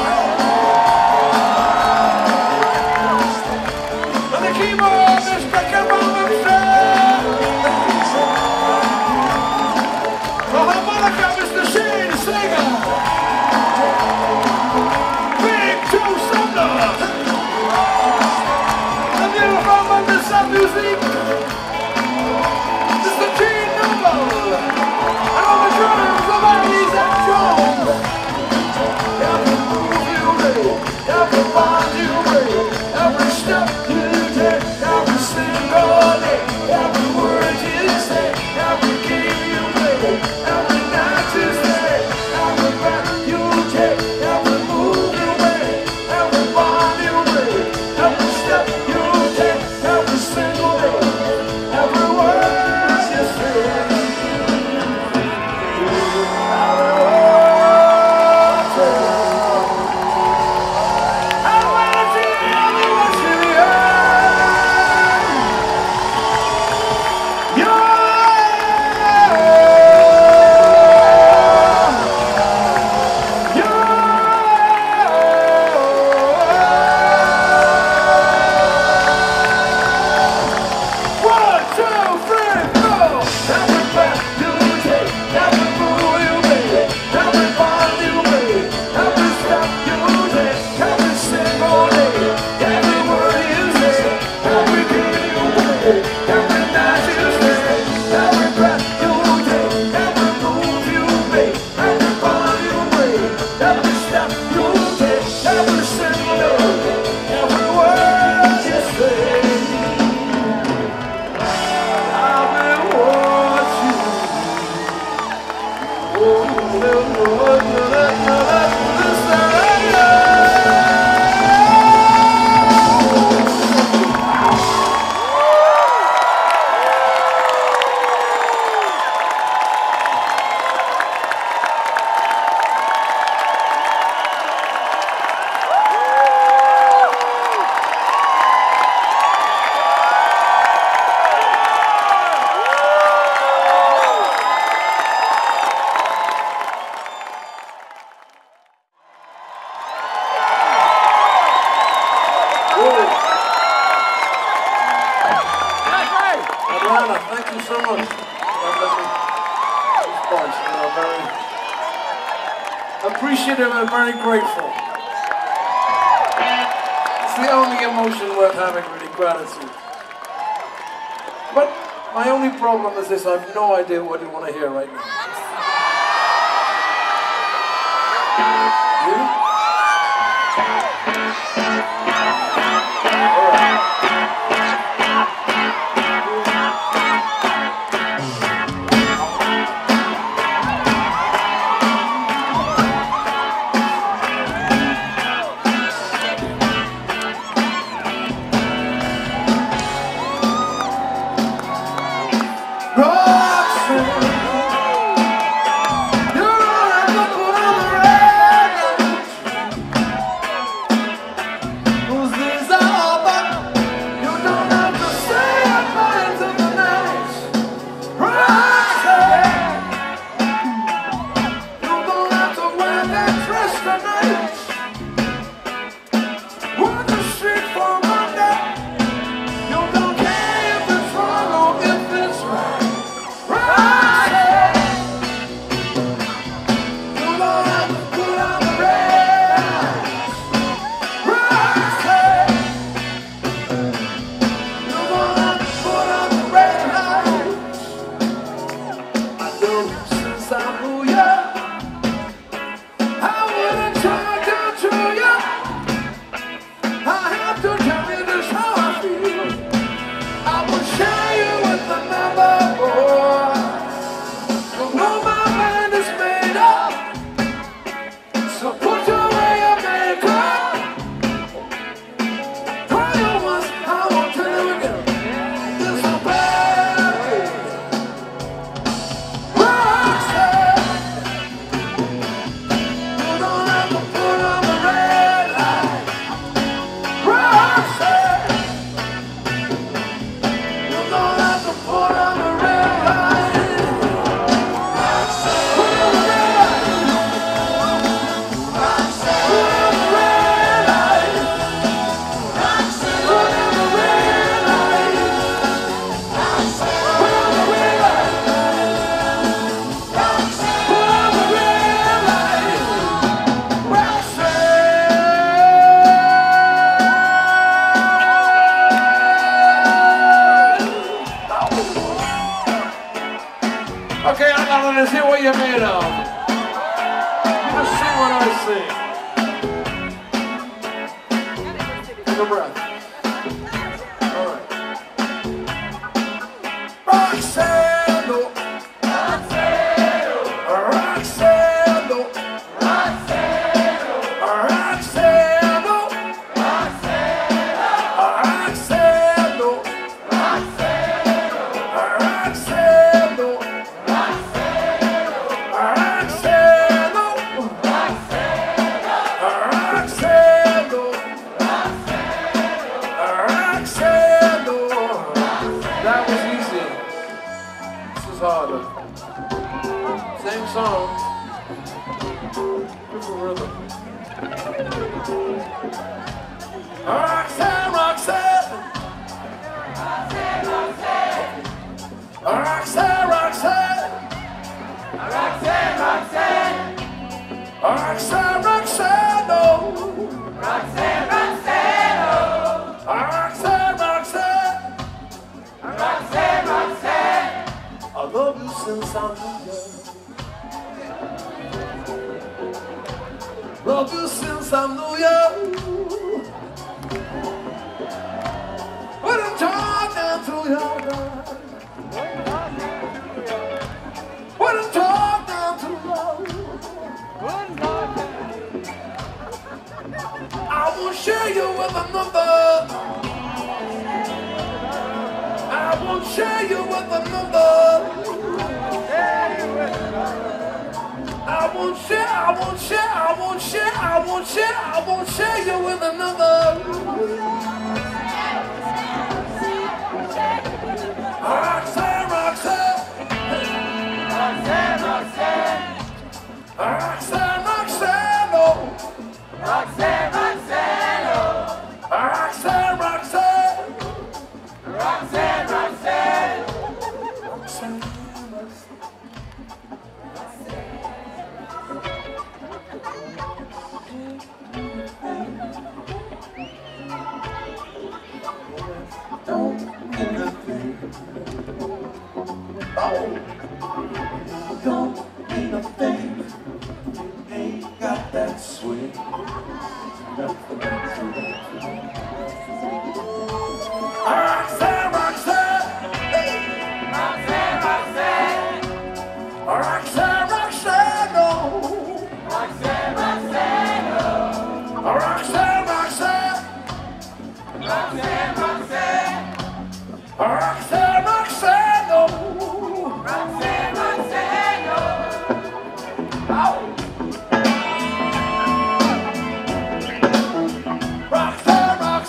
On the keyboard, Mr. Kevin Winston. On the harmonica, Mr. Shane Slager. Big Joe Sumner. The new from Under Sun Music, Mr. Gene Noble. And on the drums, the Isaac Jones. Every move you make, every bond you break, every step you take, every single day, every word you say, every game you play, every night you stay, every breath you take, every move you make, every bond you break, every step you take, every single day, every word you say. Atlanta, thank you so much. Very appreciative and very grateful. It's the only emotion worth having, really, gratitude. But my only problem is this: I have no idea what you want to hear right now. You? All right. Roxanne, you're on the red you made of? Just sing what I sing. Take a breath. All right. Roxanne, oh. Roxanne, oh. Roxanne, oh. Roxanne, oh. Roxanne, oh. Roxanne, oh. That was easy. This is harder. Same song. Different rhythm. Roxanne, Roxanne. Roxanne, Roxanne. Roxanne, Roxanne. Roxanne, Roxanne. Roxanne, Roxanne, oh. Roxanne, Roxanne, oh. Roxanne, Roxanne. Roxanne, Roxanne. I love you since I knew you. Love you since I knew you. When I'm talking through your eyes. When I'm talking through your I won't share you with another. I won't share you with another. I won't share, I won't share, I won't share, I won't share, I won't share you with another. Roxanne, Roxanne. Roxanne, Roxanne. Roxanne, Roxanne, oh. Roxanne, Roxanne, oh. Roxanne, Roxanne. Roxanne, Roxanne. Roxanne, don't mean a thing. Oh, don't mean a thing. Ain't got that swing. Roxanne, Roxanne. Roxanne, Roxanne. Roxanne, Roxanne, oh. Roxanne, Roxanne, oh. Roxanne, Roxanne. Roxanne, Roxanne. Roxanne, Roxanne, oh. Roxanne, Roxanne, oh. Roxanne, Roxanne.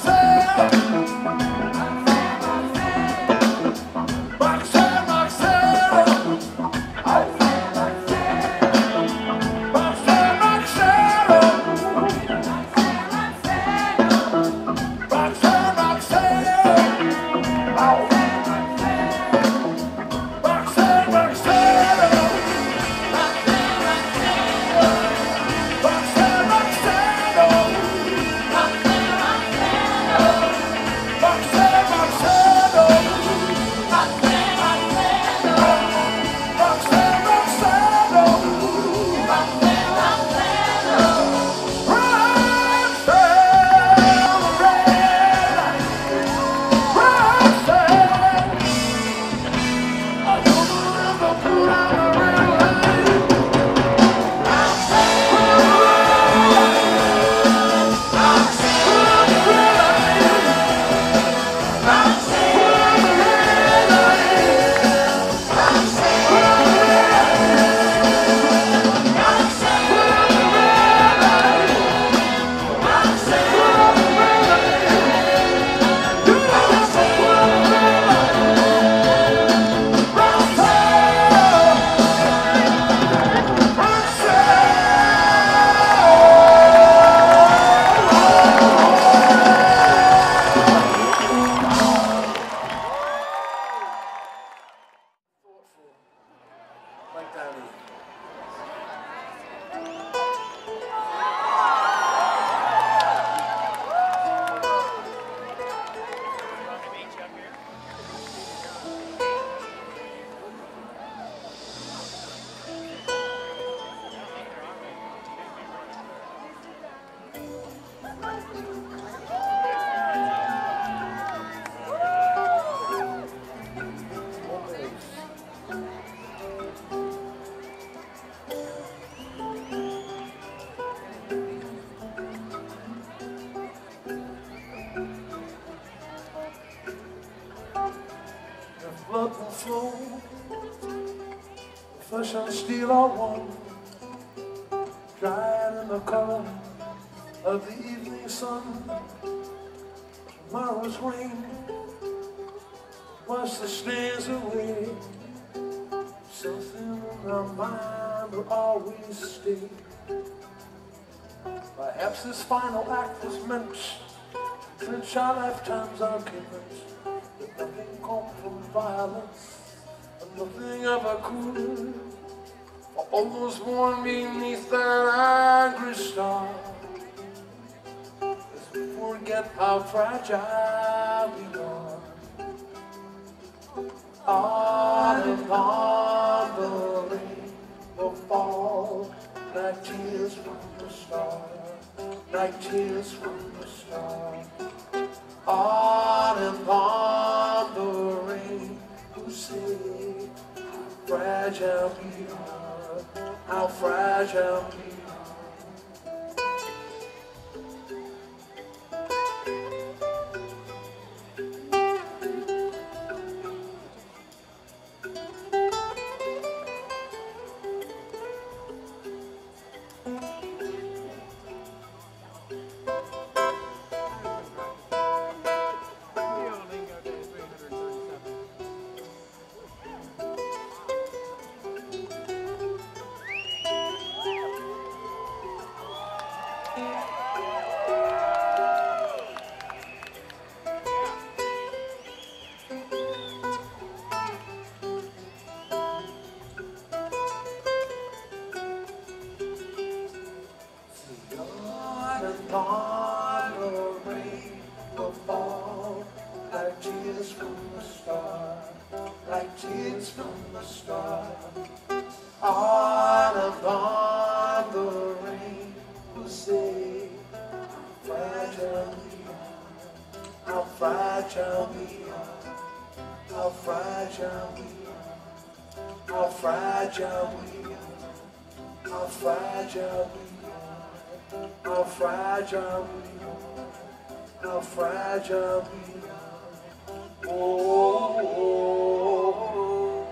flesh and steel are one, dried in the color of the evening sun. Tomorrow's rain wash the stains away. Something in our mind will always stay. Perhaps this final act was meant to clinch our lifetime's arguments, but nothing comes from violence, and nothing ever could. For all those born beneath that angry star, as we forget how fragile we are. On and on the rain will fall like tears from the star, like tears from the star. On and on the rain will say how fragile we are, how fragile we are. On the rain will fall like tears from the star, like tears from the star. On and on the rain will say how fragile we are, how fragile we are, how fragile we are, how fragile we are, how fragile we are. How fragile we are, how fragile we are. Oh, oh, oh.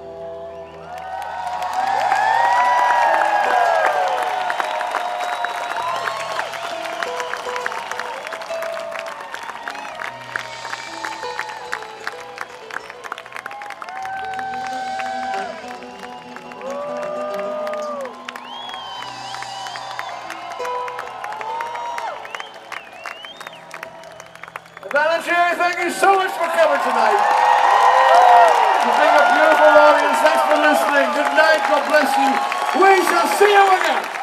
Valentine, thank you so much for coming tonight. You've been a beautiful audience. Thanks for listening. Good night. God bless you. We shall see you again.